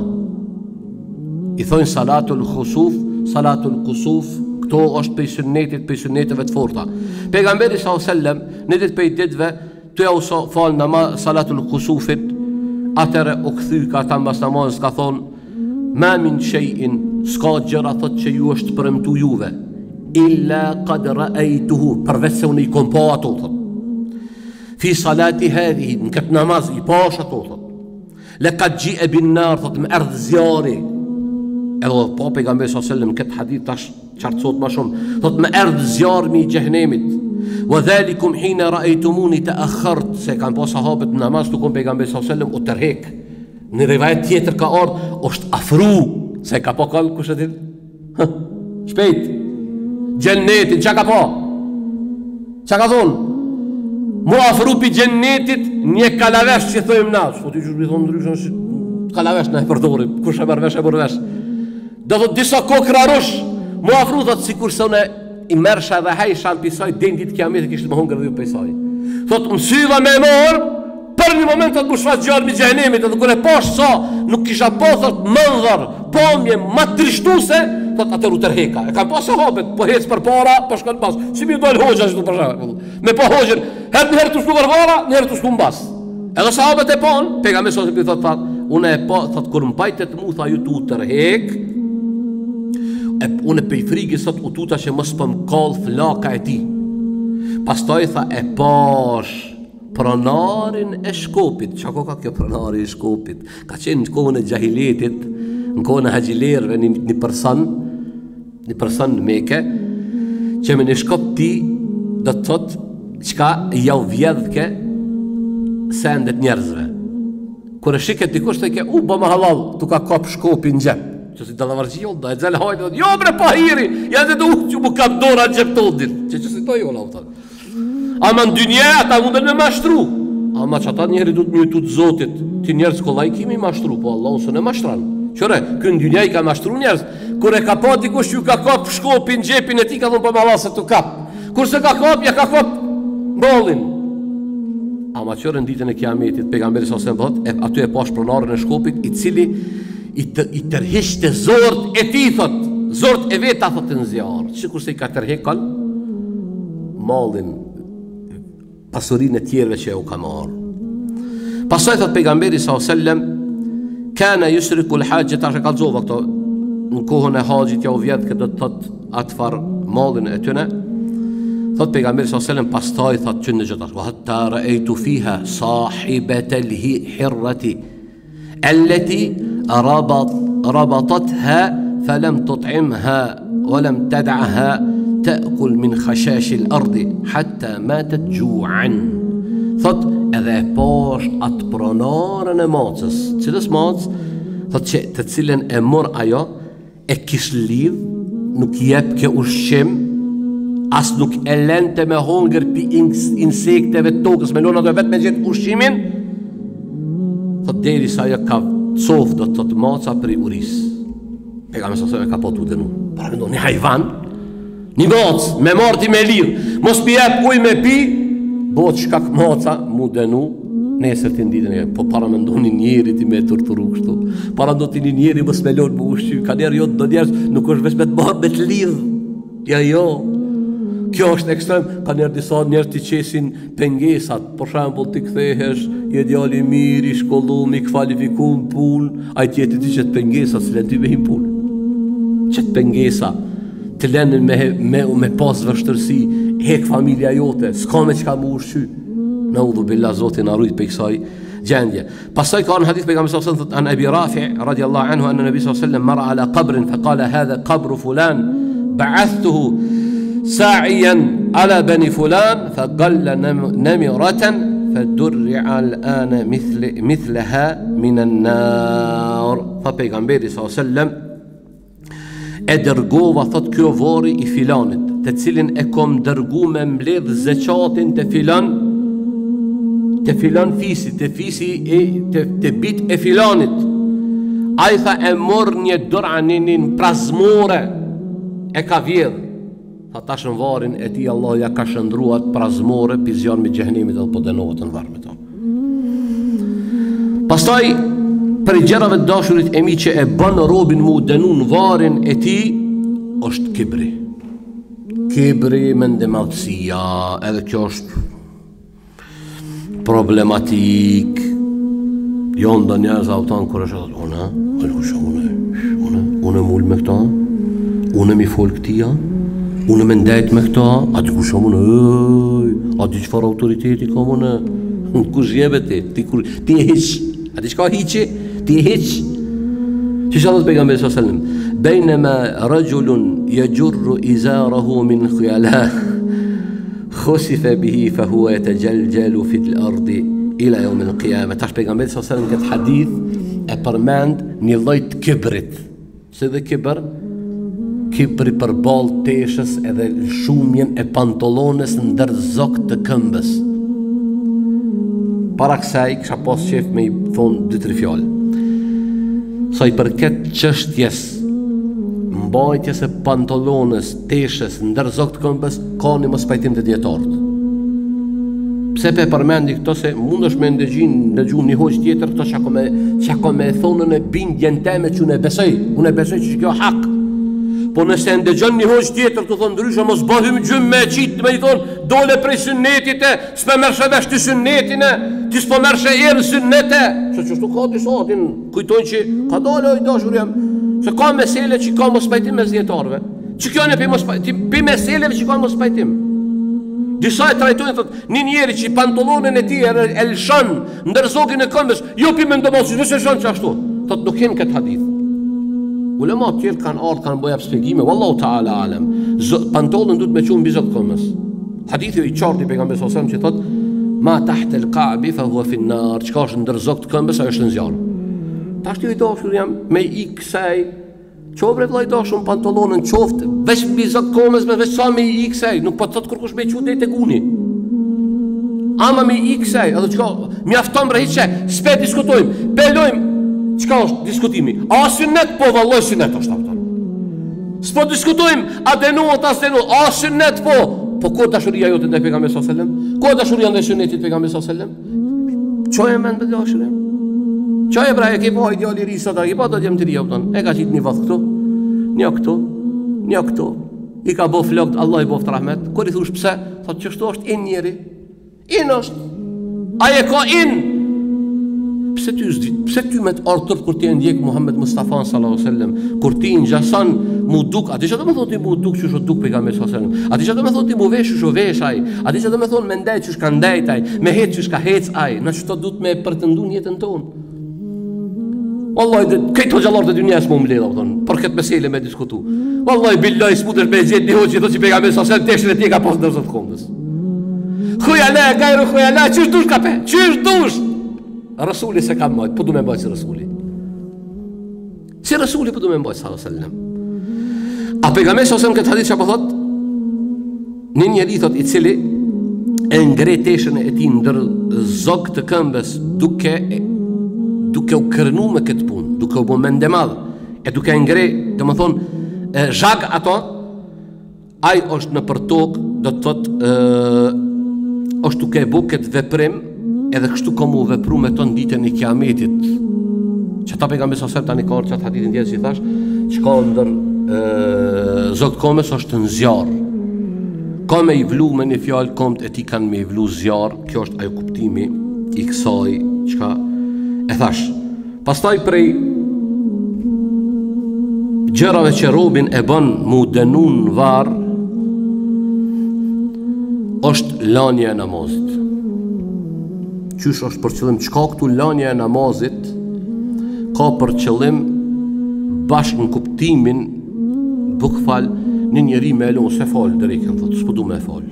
I thonë salatul khusuf, salatul kusuf, këto është për sunetit, për suneteve të forta. Pejgamberi sallallahu alajhi wasallam në ditë për ditëve të ja u fal namaz salatul kusufit, atëre u kthy ka ta mbas namazit ka thonë ma min shay'in, s'ka gjëra thot që ju është premtu juve illa qad ra'aytuhu, përveç se unë i kom pa ato thot. Fi salati hadhihi, në këtë namaz i pash ato thot. Laqad ji'a bin nar, thot më erdh zjarri. Edhe po pejgamberi sallallahu alajhi wasallam këtë hadith tash qartësot më shumë. Thot më erdh zjarri i xhenemit. Wa dhalikum hina ra'aytumuni ta'akhkhart, se kanë pas sahabët në namaz të kom pejgamberi sallallahu alajhi wasallam u tërhek. Në rivajet tjetër ka ardhur, është afru, se ka pa kall kush e din? Shpejt. Gjennetit, që ka po? Që ka thonë? Mu afru pi gjennetit një kalavesh që thojmë na. Po t'i gjurë mi thonë ndryshën, kalavesh në e përdorim, kush e mërvesh e mërvesh. Do thot disa kokë rarush, mu afru thot si kur se une i mersha dhe hajsha në pisaj, dendit kiamit e kishtë më hongër dhe ju pisaj. Thot mësyva me morë, për një moment thot mu shfaq gjarë mi gjenemit, edhe kër e pash sa, nuk kisha po thot mëndhar, pomje, ma trishtuse, thot atër u tërheka. E kam pas sahabet, po hec për para, po shkon pas. Si mi dojnë hoxha që të përshamë. Me po hoxhin, herë në herë të shtu vërvara, në herë të shtu në bas. Edhe sahabet e pon, pega me sosi për thot, thot, une e po, thot, kur mbajtet mu, tha ju tu tërhek, e une pe i frigi, thot, u tuta që mos për më kallë flaka e ti. Pastaj tha, e pash, pronarin e shkopit. Qako ka kjo pronari e shkopit? Ka qenë në kohën e gjahiletit, në kohën e haqilerve, një, një përsan, një përsan në Mekë, që me një shkop ti, do të thot, qka jau vjedhke sendet njerëzve. Kër e shiket dikush të ke, u, ba ma halal, tu ka kap shkopin në gjep. Që si dalavargji jo, da e dzelë hajtë, jo bre pa hiri, ja dhe du që mu ka dora në gjep të odin. Që që si to jo, la u thot. Ama në dynje ata mundën me mashtru. ama që ata njeri du të mjëtu të Zotit. Ti njerës kollaj kimi mashtru, po Allah unë së në mashtran. Qëre, kënë dynja i ka mashtru njerës. Kur e ka pa dikush ju ka kap shkopin, gjepin e ti ka thonë për Allah se të kap. Kur se ka kap, ja ka kap bolin. Ama qërë në ditën e kiametit, pejgamberi sa se më thot, e, aty e pash pronarën e shkopit, i cili i, të, i tërhishte zort e ti, thot, zort e veta, thot, në zjarë. Që kurse i ka tërhekan, malin, pasurin e tjerve që e u ka marë. Pasaj, thot, pejgamberi sa sellem, kana yusriku l-hajjë, ta shë kalzova këto, në kohën e haqjit ja u vjetë këtë të thot atfar malin e tëne. Thot pejgamberi sa sellem, pastaj thot që në gjithar, wa hatta ra'aytu fiha sahibata al-hirrati allati rabat rabatatha falam tut'imha wa lam tad'aha ta'kul min khashash al-ard hatta matat ju'an. Thot edhe e posh atë pronarën e macës, cilës macë, thot që të cilën e mor ajo, e kish lidh, nuk jep ke ushqim, as nuk e lente me hongër pi insekteve të tokës, me lona do vetë me gjithë ushqimin, thot deri sa ajo ka cof do të të maca për i uris. E ka me sasë e ka potu dhe nu. Para me do një hajvan, një macë, me marti me lirë, mos pi jep uj me pi, bot shkak maca mu denu, nesër të nditën e, po para me ndoni njeri ti me torturu kështu, para ndo ti një njeri mos me lonë mu ushqy, ka njerë jo do njerës, nuk është vesh me të marë me të lidhë, ja jo, kjo është ekstrem, ka njerë disa njerë të qesin pengesat, për shembull ti kthehesh, je djali mirë, i shkollum, i kvalifikum punë, a i tjeti ti qëtë pengesat, se len ty me him punë, qëtë pengesa, të lenin me, me, me pas vështërsi, hek familja jote, s'ka me qka mu ushqy. Në udhu billah, Zotin arrujt për kësaj gjendje. Pasaj ka në hadith pejgamberi sallallahu alaihi wasallam, an Abi Rafi' radiallahu anhu, anna nabi sallallahu alaihi wasallam marra ala qabrin, fa qala hadha qabru fulan, ba'athtuhu sa'iyan ala bani fulan, fa qalla namiratan, fa durri'a al-ana mithlaha min an-nar. Fa pejgamberi sallallahu alaihi wasallam e dërgova, thot, kjo vari i filanit, të cilin e kom dërgu me mbledh zeqatin të filan, të filan fisi, të fisi e të, të bit e filanit. A i tha e mor një doraninin prazmore, e ka vjedh. Tha tashën varin e ti Allah ja ka shëndruat prazmore, pizjan me gjëhnimit dhe po dënohet në varë me ta. Pastaj, për i gjerave dashurit e mi që e banë robin mu dënu në varin e ti, është kibri. Kibri me ndemadhësia, edhe kjo është problematik. Jo nda njerëz autan kër është atë, une, alkusha, une, une, une mull me këta, une mi fol këtia, une me ndajt me këta, a di kusha mune, ëj, a di qëfar autoriteti ka mune, kush jebe ti, ti, kur, ti e hiq, a di qka hiqi, ti e hiq. Që që dhëtë pejgamberi sallallahu alaihi wasallam, bejnëma rajulun yajurru izarahu min khyalah, khosife bihi fa hua e të gjelgjellu fit l'ardi ila jo me në qiyame. Tash pejgamberi sallallahu alaihi wasallam këtë hadith e përmend një lloj të kibrit. Se dhe kibër, kibri për ball teshës edhe shumjen e pantolones ndër zok të këmbës. Para kësaj kisha pas qef me i thonë dy tri fjalë. Sa i përket çështjes mbajtjes e pantolones, teshës, ndër zok të këmbës, ka një mos pajtim të djetarët. Pse pe përmendi këto se mund është me ndëgjin, ndëgju një hoqë tjetër, këto që ka me, që ka me thonën e bindjen teme që unë e besoj, unë e besoj që kjo hak. Po nëse ndëgjon një hoqë tjetër, të thonë ndryshe, mos bëhim gjumë me qitë, me i thonë, dole prej sünnetit e, s'pe mërshë vesh të sünnetin e, ti s'po mërshë erë sünnete. Se që shtu ka disa, din kujtojnë që ka dole oj dashur jam. Se ka mesele që ka mos pajtim me zjetarve, që kjo në pi mos pajtim, pi meseleve që ka mos pajtim. Disa e trajtojnë, thot, një njeri që pantolonin e ti e lëshon ndër zogin e këmbës, jo pi me ndomosi, nëse lëshon që ashtu. Thot, nuk jenë këtë hadith. Ulema të tjerë kanë ardhë, kanë bëja spjegime, wallahu ta'ala alem, pantolon du të me qunë bizot këmbës. Hadithi i qartë i pejgamberit sallallahu alaihi wasallam që thot, ma tahte l-ka'bi fa huwa fin nar, çka është ndër zog të këmbës, ajo është në zjarr. Tash ti i dashur jam me i kësaj, qobre vllai dashur pantolonën qoftë, veç mbi zog këmbës me veç sa me i kësaj, nuk po thot kërkush me çu deri tek uni. ama mi i kësaj, edhe qka, mi afton bre hiqe, s'pe diskutojmë, pelojmë, qka është diskutimi? A sünnet, po valloj sünnet është afton. S'po diskutojmë, a denuot, as denuot, a sünnet, po, po ko dashuria jote ndaj pejgamberit sallallahu alajhi wasallam? Ko dashuria ndaj sünnetit pejgamberit sallallahu alajhi wasallam? Çoje me në dashuria? Çoje pra e ke po ideali ri sot, e po do të jem të ri afton. E ka qit një vath këtu, një këtu, një këtu. I ka bo flokt, Allah i boft rahmet. Kur i thush pse, thot që shto është in njeri. In është. Aje ka in. Pse ty, pse ty me të artër kur ti e ndjek Muhammed Mustafa sallallahu alaihi wasallam, kur ti ngjason mu duk, atë që do të thotë mu duk që është duk pejgamberi sallallahu alaihi wasallam. Atë që do të thotë mu vesh që vesh ai. Atë që do të thonë me ndaj që ka ndajt ai, me hec që ka hec ai. Në çto duhet me pretendon jetën tonë. Wallahi këto xhallar të dunjas më mbledh apo për këtë meselë me diskutu. Wallahi billahi smutesh me zjet di hoçi do të pejgamberi sallallahu alaihi wasallam teshën e tij ka pas ndërsa të kombës. Khoja la gajru khoja la çish dush kape. Çish dush. Rasuli se ka mbajt, po du me mbajt si Rasuli. Si Rasuli po du me mbajt sallallahu alaihi wasallam. A pejgamberi sallallahu alaihi wasallam këtë hadith që po thot, një njeri thot i cili e ngre teshën e tij ndër zog të këmbës duke duke u kërnu me këtë punë, duke u bën mend e madh, e duke ngre, domethënë, zhag ato, ai është në për tokë, do të thot, është duke e bu këtë veprim, edhe kështu komu vepru me ton ditën e kiametit. Që ta pejgamberi sallallahu alajhi wasallam tani ka çat hadithin tjetër që thash, çka ndër zot komës është në zjarr. Ka me i vlu me një fjalë komt e ti kanë me i vlu zjarr, kjo është ajo kuptimi i kësaj çka e thash. Pastaj prej gjërave që robin e bën mu dënun varr është lania e namazit. Qysh është për qëllim, qka këtu lania e namazit ka për qëllim bashkë në kuptimin buk fal një njeri me elon se fal drejken, thot, s'po du me fal.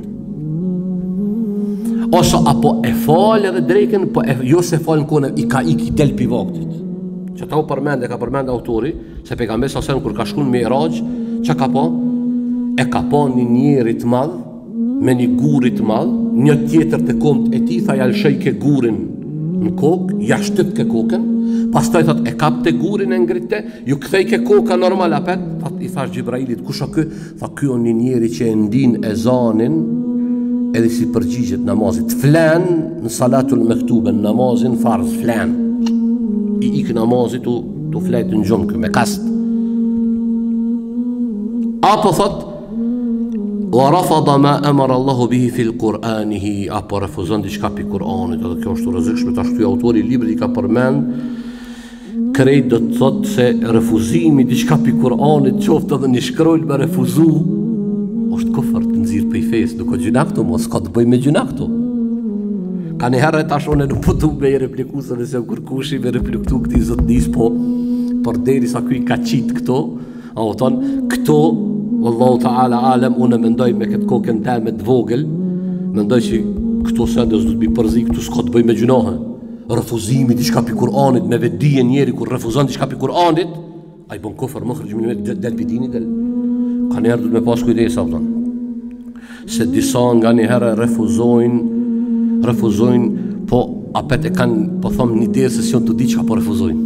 Ose apo e fal edhe drejken, po e, jo se fal në kone i ka ik i del pi vaktit. Që ta u përmende, ka përmende autori, se pejgamberi sallallahu alajhi wasallam kur ka shkun me Iraj, që ka po? E ka po një njeri të madh, me një gurit të madh, një tjetër të komt e ti, tha jalshej ke gurin në kokë, ja shtyp ke kokën, pastaj thot e kap të gurin e ngritte, ju kthej ke koka normal apet, thot i thash Gjibrailit, kush o kë? Tha ky o një njeri që e ndin ezanin, edhe si përgjigjet namazit, flan në salatul mektube, në namazin farz, flan. I ik namazit u, u flejt në gjumë, me kast. Apo thot, wa rafada ma amara Allahu bihi fil Qur'anihi, apo refuzon diçka pi Kur'anit, edhe kjo është rrezikshme, tash ky autori i librit i ka përmend krejt do të thotë se refuzimi diçka pi Kur'anit, qoftë edhe një shkroll me refuzu, është kufër të nxirr prej fesë, nuk ka gjuna këtu, mos ka të bëj me gjuna këtu. Ka një herë tash unë nuk po du me i repliku se nëse kur kushi me reflektu këti zotnis, po për deri sa kuj ka qitë këto, a o tonë, këto Wallahu ta'ala alem, unë mendoj me këtë kokën teme të vogël, mendoj që këto sende s'du të bi përzi, këtu s'ka të bëj me gjunahe. Refuzimi diçka pi Kur'anit, me vedije njeri kur refuzon diçka pi Kur'anit, a i bon kofër më kërgjë me del pidini del. Ka njerë du të me pas kujdesa, se disa nga një herë refuzojnë, refuzojnë, po apet e kanë, po thomë një derë sesion të di që ka po refuzojnë.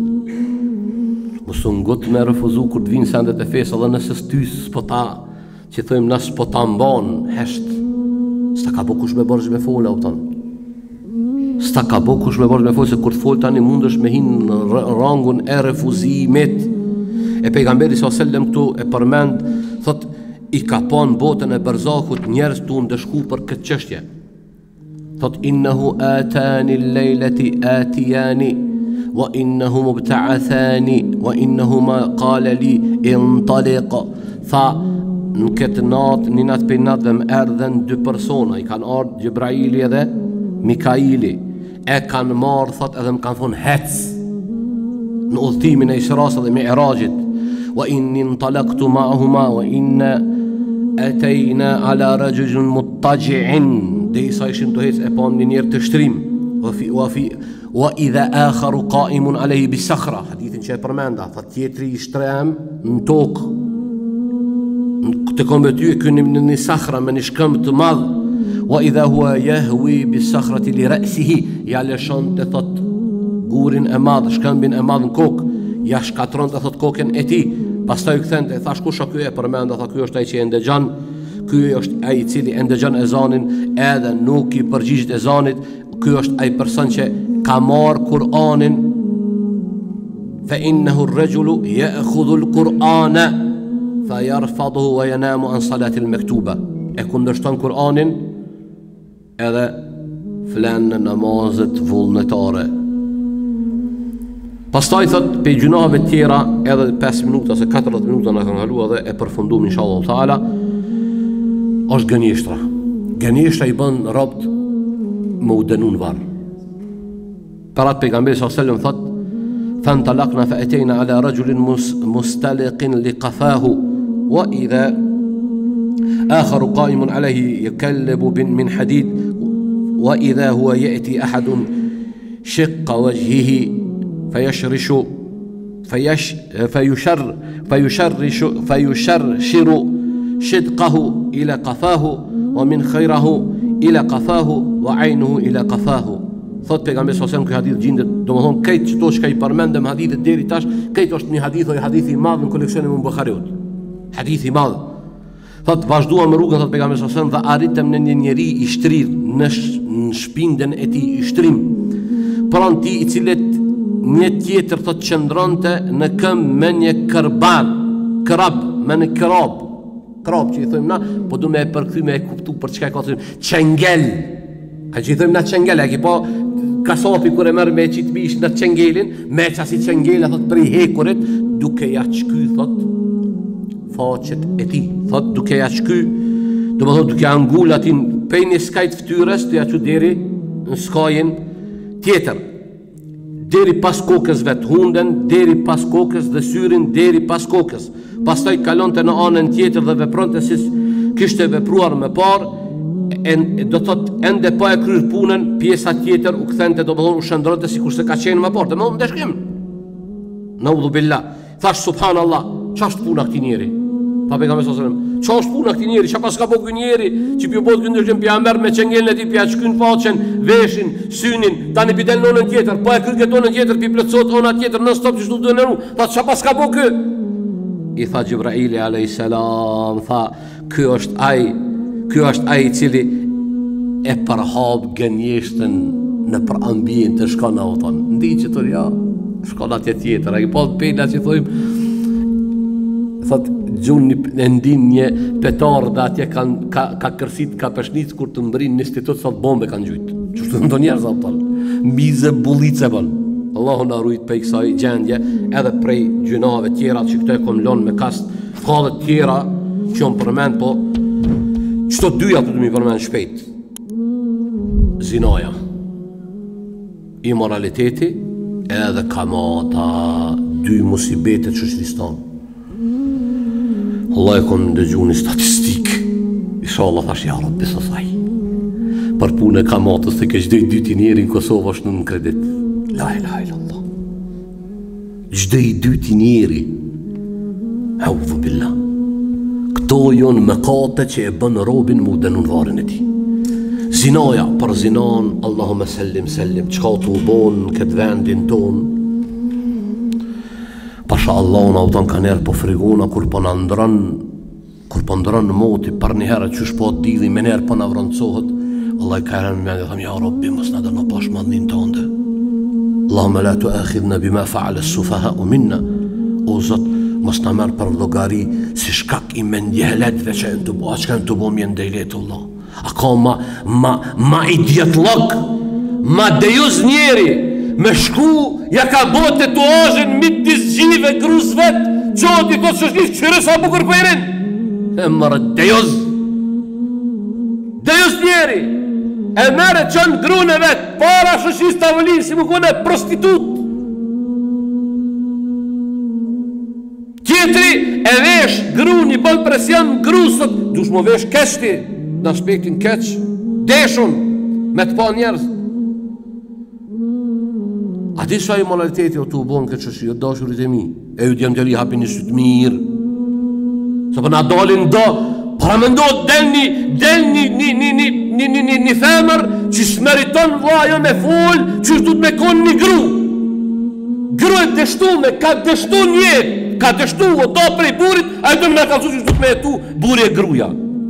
Mësë ngot me refuzu kur të vinë sendet e fesë, edhe nëse s'tys s'po ta, që thëjmë nësë s'po ta mban, hesht, s'ta ka bo kush me bërgjë me folë, auton. S'ta ka bo kush me bërgjë me folë, se kur të folë tani mund është me hinë në rangun e refuzimit. E pejgamberi sallallahu alajhi wasallam këtu e përmend, thot, i ka pa në botën e berzakut njerëz tu ndëshku për këtë çështje. Thot, innehu atani lejleti atijani, wa innehu mubta'athani, wa innehu ma qala li intaliq. Tha, në këtë natë, një natë për natëve më erdhen dy persona, i kanë ardhur Gjibraili edhe Mikaili, e kanë marrë, thot, edhe më kanë thonë hec në udhëtimin e Isras dhe Mi'rajit. Wa inni intalaqtu ma'ahuma wa inna atayna ala rajulin muttaji'in, dhe isa ishim të hec e pam një njerë të shtrim, wa fi wa fi wa idha akharu qa'imun alayhi bisakhra, hadithin që e përmenda, tha tjetri i shtrem në tokë, të kombëty e kënë në një sakhra me një shkëmbë të madhë, Wa idha hua jahwi bisakhrati li ra'sihi, ja lëshon të thot gurin e madh, shkëmbin e madh në kokë, ja shkatron të thot kokën e tij. Pastaj u kthen e thash kush ky e përmend, tha ky është ai që e ndëgjon, ky është ai i cili e ndëgjon ezanin edhe nuk i përgjigjet ezanit, ky është ai person që ka marr Kur'anin. Fa innahu ar-rajulu ya'khudhu al-Qur'ana fa yarfaduhu wa yanamu an salati al-maktuba. E kundërshton Kur'anin edhe flen në namazet vullnetare. Pastaj thot pe gjunave tjera edhe pesë minuta ose katërdhjetë minuta na kanë kaluar dhe e përfundum inshallah taala, është gënjeshtra. Gënjeshtra i bën robt më u dënun var. Parat pejgamberi sallallahu alaihi wasallam thot فانطلقنا فأتينا على رجل مستلق لقفاه وإذا آخر قائم عليه يكلب من حديد وإذا هو يأتي أحد شق وجهه فيشرش فيش فيشر فيشرش فيشرشر شدقه إلى قفاه ومن خيره إلى قفاه وعينه إلى قفاه. Thot pejgamberi sallallahu alajhi wasallam ky hadith gjendet, domethënë këtë çdo çka i përmendëm hadithet deri tash, këtë është një hadith, një hadith i madh në koleksionin e Buhariut. Hadith i madh. Thot vazhduam me rrugën, thot pejgamberi sallallahu alajhi wasallam, dhe arritëm në një njeri i shtrir në, në shpindën e tij i shtrim. Pranë tij i cilet një tjetër thot qëndronte në këmbë me një kërban, krab, me një krab. Krab që i thojmë na, po du me e përkthy me e kuptu për çka e ka thënë, çengel. Ka që i thëmë në qengel, e ki po kasapi kër e mërë me qitë bish në qengelin, me qasi qengela thot për i hekurit, duke ja qky thot faqet e ti, thot duke ja qky, do më thot duke angull atin pej një skajt ftyres, të ja që deri në skajin tjetër, deri pas kokës vetë, hunden deri pas kokës dhe syrin deri pas kokës, pastaj kalon të në anën tjetër dhe vepronte si kishte vepruar me parë, En, do thot ende pa e kryer punën, pjesa tjetër u kthente, do të thonë u shndronte sikur se ka qenë më parë, më ndeshkim. Naudhu billah. Thash subhanallah, ç'është puna këtij njeri? Pa pejgamberi sallallahu alajhi wasallam. Ç'është puna këtij njeri? Çfarë pas ka bëu ky njeri? Që pi bot ndeshkim pi amber me çengelën e tij, pi açkyn faqen, veshin, synin, tani pi del në anën tjetër, po e kryen këtë anën tjetër, pi plotësohet ana tjetër, non stop ç'është do dënu. Thash çfarë pas ka bëu ky? I tha Jibraili alayhis salam, tha ky është ai Kjo është ai i cili e përhap gënjeshtën në për ambient të shkon a uton. Ndi që të ja, shkon atje tjetër. A i po të pejna që thujmë, thot, gjunë në ndin një petar dhe atje ka, ka, ka kërsit, ka përshnic, kur të mbrin një institut, thot bombe kanë gjujtë. Qështu të ndo njerë, thot, mize bulice bën. Allahu në arrujt për i kësaj gjendje, edhe prej gjunave tjera që këto e kom lonë me kast, ka dhe tjera që jom përmen, po qëto dyja të të mi përmen shpejt. Zinaja, imoraliteti edhe kamata, dy musibetet qështristan. Allah e kom ndëgju një statistik, isha Allah thash ja rabbi së thaj, për punë e kamatës të këgjdej dyti njeri në Kosovë është në kredit. La ilaha illallah. Gjdej dyti njeri, audhu billah. Këto jonë mëkate që e bënë robin mu dënun varën e ti. Zinaja, për zinan, Allahume sellim, sellim, qka të u bonë këtë vendin tonë. Pasha Allah në auton ka njerë po frigona, kur po në ndërën, kur po ndërën në moti, për një herë që shpo të dili, me njerë po në vrëndësohet, Allah i ka herën me një, thëmë, ja Rabbi, mës në dhe në pash madhin të ndë. Allahume la tu akhidhna bima faale sufaha u minna, o Zot, mos në merë për dhogari si shkak i mendjeheletve që e në të bo, a që ka në të bo mjën dhejletë Allah. A ka ma, ma, ma idjetlok, ma dejuz njeri, me shku, ja ka bote të ozhin, mit disgjive, gruz vetë, qoti të që shkif qyre sa bukur pëjrin. E mërë dejuz, dejuz njeri, e mërë qënë grune vetë, para shëshis të avëlin, si më kone prostitut. Tjetri e vesh gruni, bën presion grusët, dush më vesh keqti, në aspektin keq, deshun, me të pa njerës. A di sa i moraliteti o të u bon këtë qështi, o dashurit e mi, e ju t'jem t'jeli hapin një sytë mirë, se për na dalin do, para me ndo del një, del një, një, një, një, një, një, një, një femër që smeriton vlajo me full, që është du të me konë një gru. Gru e dështu me, ka dështu njetë, ka dështu o do prej burit, a e do me kalësu që është du të me jetu buri e gruja.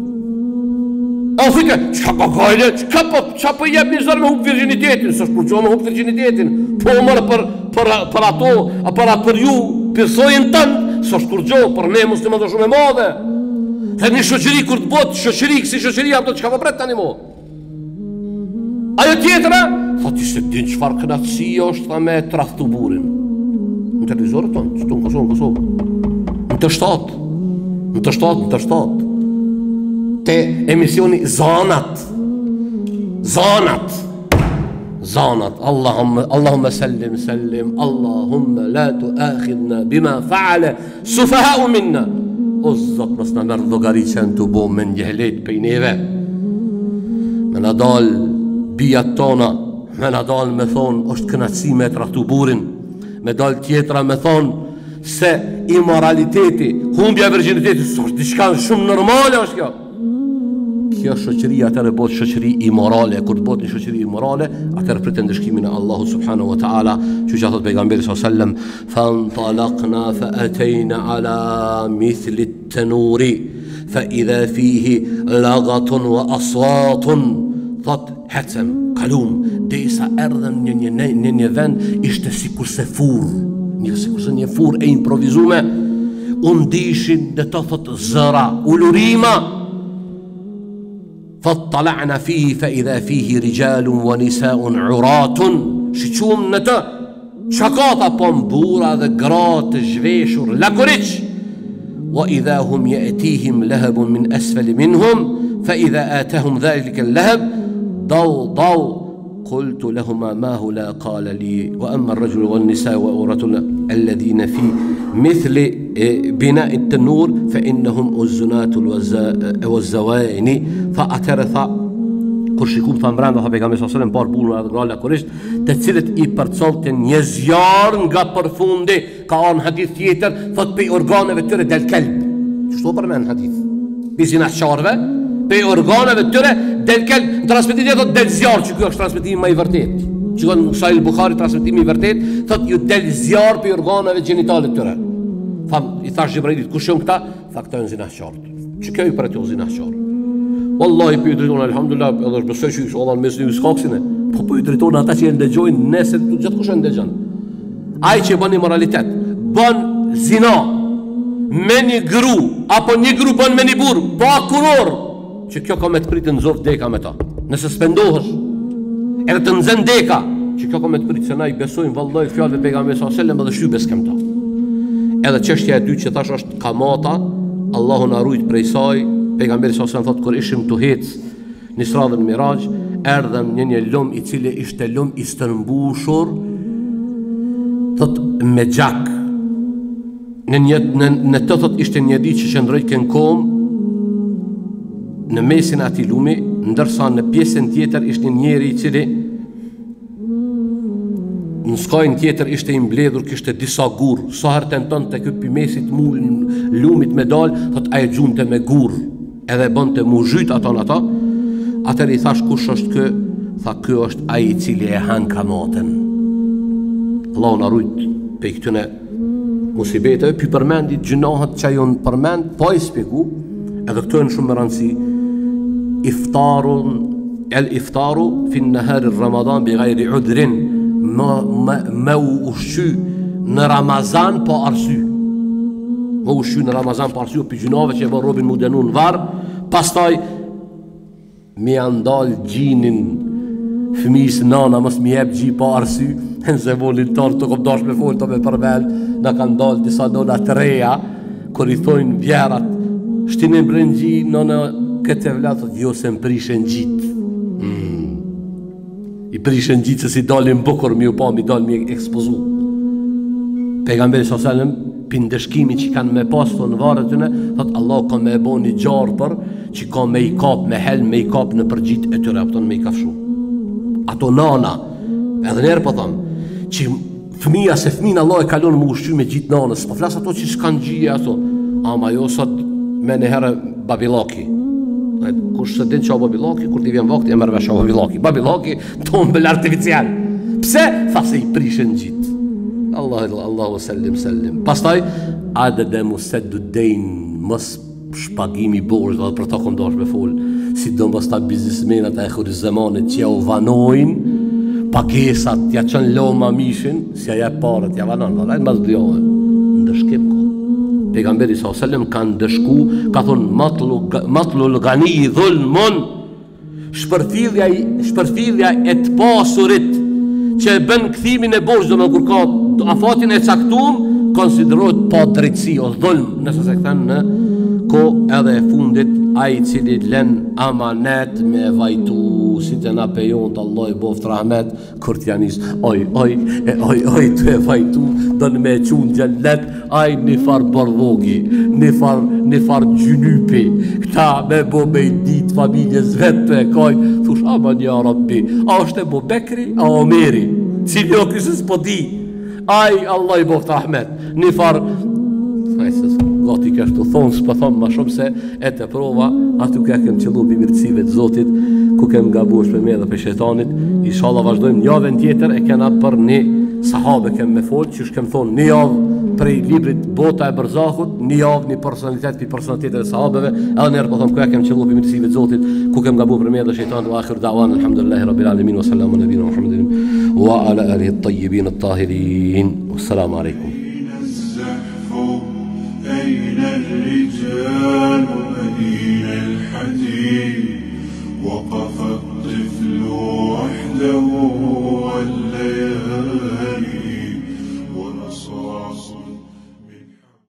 A u thike, qka pa gajle, qka pa, qka pa jep një zërë me hupë virginitetin, së shpurqo me hupë virginitetin, po mërë për, për, për ato, a për, për ju, përsojnë tënë, së shpurqo, për ne muslimat dhe shumë e madhe. Dhe një shoqëri kur të botë, shoqëri, kësi shoqëri, ato qka pa bret tani mo. Ajo tjetëra, tha ti se din qfar kënatësia është tha me trahtu burin. Në televizorët tonë, që tu në Kosovë, në Kosovë. Në të shtatë, në të shtatë, në të shtatë. Te emisioni Zanat. Zanat. Zanat. Allahumme, Allahumme sallim, sallim. Allahumme la tu akhidna bima faale sufahau minna. O Zot, mos na merr llogari që në të bo me njëhlet pej neve. Me na dal bijat tona, me na dal me thonë është kënaqësi me trahtu burin, me dal tjetra me thonë se imoraliteti, humbja e virginitetit është diçka shumë normale është kjo. Kjo shoqëria atëre bëhet shoqëri imorale, kur të bëhet një shoqëri imorale, atëre pritën dëshkimin e Allahu subhanahu wa ta'ala, që që thot pejgamberi sallallahu alaihi wasallam, fantalaqna fa atayna ala mithli at-tanuri fa idha fihi lagatun wa aswatun. Thot hecem, kalum, derisa erdhëm një një një, një, një vend ishte sikur se fur, një sikur se një fur e improvizume, u ndishin dhe të thot zëra, ulurima. فاطلعنا فيه فإذا فيه رجال ونساء عراة. Shiqum në të çakata po mbura dhe gratë zhveshur lakuriq. وإذا هم يأتيهم لهب من أسفل منهم فإذا آتهم ذلك اللهب ضو ضو قلت لهما ما هلا قال لي وأما الرجل والنساء وأورة الذين في مثل بناء التنور فإنهم الزنات والزواني. فأترث kur shikum tha mbrenda tha pejgamberi sallallahu alajhi wasallam par burra dhe gra lakurisht, të cilët i përcollte një zjarr nga përfundi. Ka një hadith tjetër thot pe organeve tyre del kelb. Çto përmend hadith? Bizina sharve pe organeve tyre del kelb. Transmetimi thot del zjarr, që ky është transmetimi më i vërtetë. Shikon Sahih Buhari transmetimi i vërtetë thot ju del zjarr pe organeve gjinitale tyre. Tha i thash Jibrilit kush janë këta? Tha këta janë zinahçar. Çka kjo i për ato zinahçar? Wallahi për drejtonë alhamdulillah edhe është besoj që Allah në mes një skaksin. Po për drejtonë ata që e ndëgjojnë nëse gjithë kush e ndëgjon. Ai që bën immoralitet, bën zina me një gru apo një gru bën me një burr, pa kuror, që kjo ka me të pritë në zov deka me ta. Nëse spendohesh edhe të nxen deka, që kjo ka me të pritë se na i besojmë vallahi fjalëve të pejgamberit sallallahu alajhi wasallam edhe shybes kem ta. Edhe çështja e dytë që thash është kamata, Allahu na ruajt prej saj. Pejgamberi sallallahu alajhi wasallam thot kur ishim tu hec në Isradhën Miraj, erdhëm një një lum i cili ishte lum i stërmbushur thot me gjak. Në një në, në të thot ishte një ditë që qëndroi kënkom në mesin e atij lumi, ndërsa në pjesën tjetër ishte një njeri i cili në skajnë tjetër ishte i mbledhur, kishte disa gur. Sa herë tenton të ky mesit mul lumit me dal, thot ai gjunte me gur. Edhe bënte mu zhyt ato në ata. Atëri i thash kush është kë? Tha ky është ai i cili e han kamatën. Allahu na ruajt pe këtyne musibeteve. Pi përmendi gjinohat që ajo në përmend, po i spjegu, edhe këto janë shumë me rëndësi. Iftarun, el iftaru fi nahar Ramadan bi ghayri udrin. Me u ushqy në Ramazan po arsy. Me u ushqy në Ramazan po arsy, për gjunave që e bën robin mu denu në varë. Pastaj mi andal gjinin fëmijës nana mos mi jep gjë po arsy. Nëse volin tërë të kom dash me folë të me përmel. Na kanë dalë disa nona të reja, kër i thojnë vjerat shtinin brën gjë, nona këtë e vlatë jo se më prishen gjitë. I prishen gjitë se si dalin bukur mi u pa, mi dal mi ekspozu. Pejgamberi sallallahu alajhi wasallam pin dëshkimi që kanë me pas të në varët të në, thot Allah ka me e bo një gjarë për që ka me i kap me hel, me i kap në përgjit e tyre, apëton me i kafshu. Ato nana, edhe njerë po thamë, që fëmija se fëmin Allah e kalon më ushqy me gjitë nanës, po flasë ato që s'kanë gjije ato, ama jo sot me në herë babilaki. Kush se din qa babillaki, kur ti vjen vakti e merr vesh babillaki. Babillaki tombel artificial. Pse? Thasë i prishin gjit. Allah, Allahu sallim sallim. Pastaj adede museddu dejn, mos shpagimi borxh, dhe për ta kom dash me fol. Sidomos ta biznesmenat e akhir zamanit që ja u vanojnë pagesat, ja qën loma mishin, si ja jep parët, ja vanon, vallaj mbas djohe. Ndëshkim ka. Pejgamberi sallallahu alaihi wasallam ka ndëshku, ka thonë matlu matlu gani dhulmun, shpërthirrja shpërthirrja e të pasurit që e bën kthimin e borxhit në kur ka afatin e caktuar, konsiderohet pa drejtësi o dhulm, nëse se kthen në ko edhe e fundit ai i cili len amanet me vajtu si të na pejon të Allah i boft rahmet kur t'ja nis oj oj e oj oj të e vajtu do në me qunë gjellet ai një far bardhogi një far një far gjynypi këta me bo me i dit familjes vetë të e kaj thush aman ja rabbi a është e bo Bekri a Omeri cili o kësës po di ai Allah i boft rahmet një far ajsës Gati ka shtu thonë, s'pa thonë ma shumë se e të prova, atu ka kem qëllu për mirësive të Zotit, ku kem gabush për me dhe për shetanit, inshallah vazhdojmë një javën tjetër, e kena për një sahabe kem me folë, që shkem thonë një javë prej librit Bota e Barzahut, një javë një personalitet për personalitetet e sahabeve, edhe njerë po thonë ku kem qëllu për mirësive të Zotit, ku kem gabu për me dhe shetanit, wa akhir da'wan, alhamdulillahi rabbil alamin, wa sallamu nabina Muhammedin, wa ala alihi at-tayyibin at-tahirin, wassalamu alaikum. أين الرجال أين الحديد وقد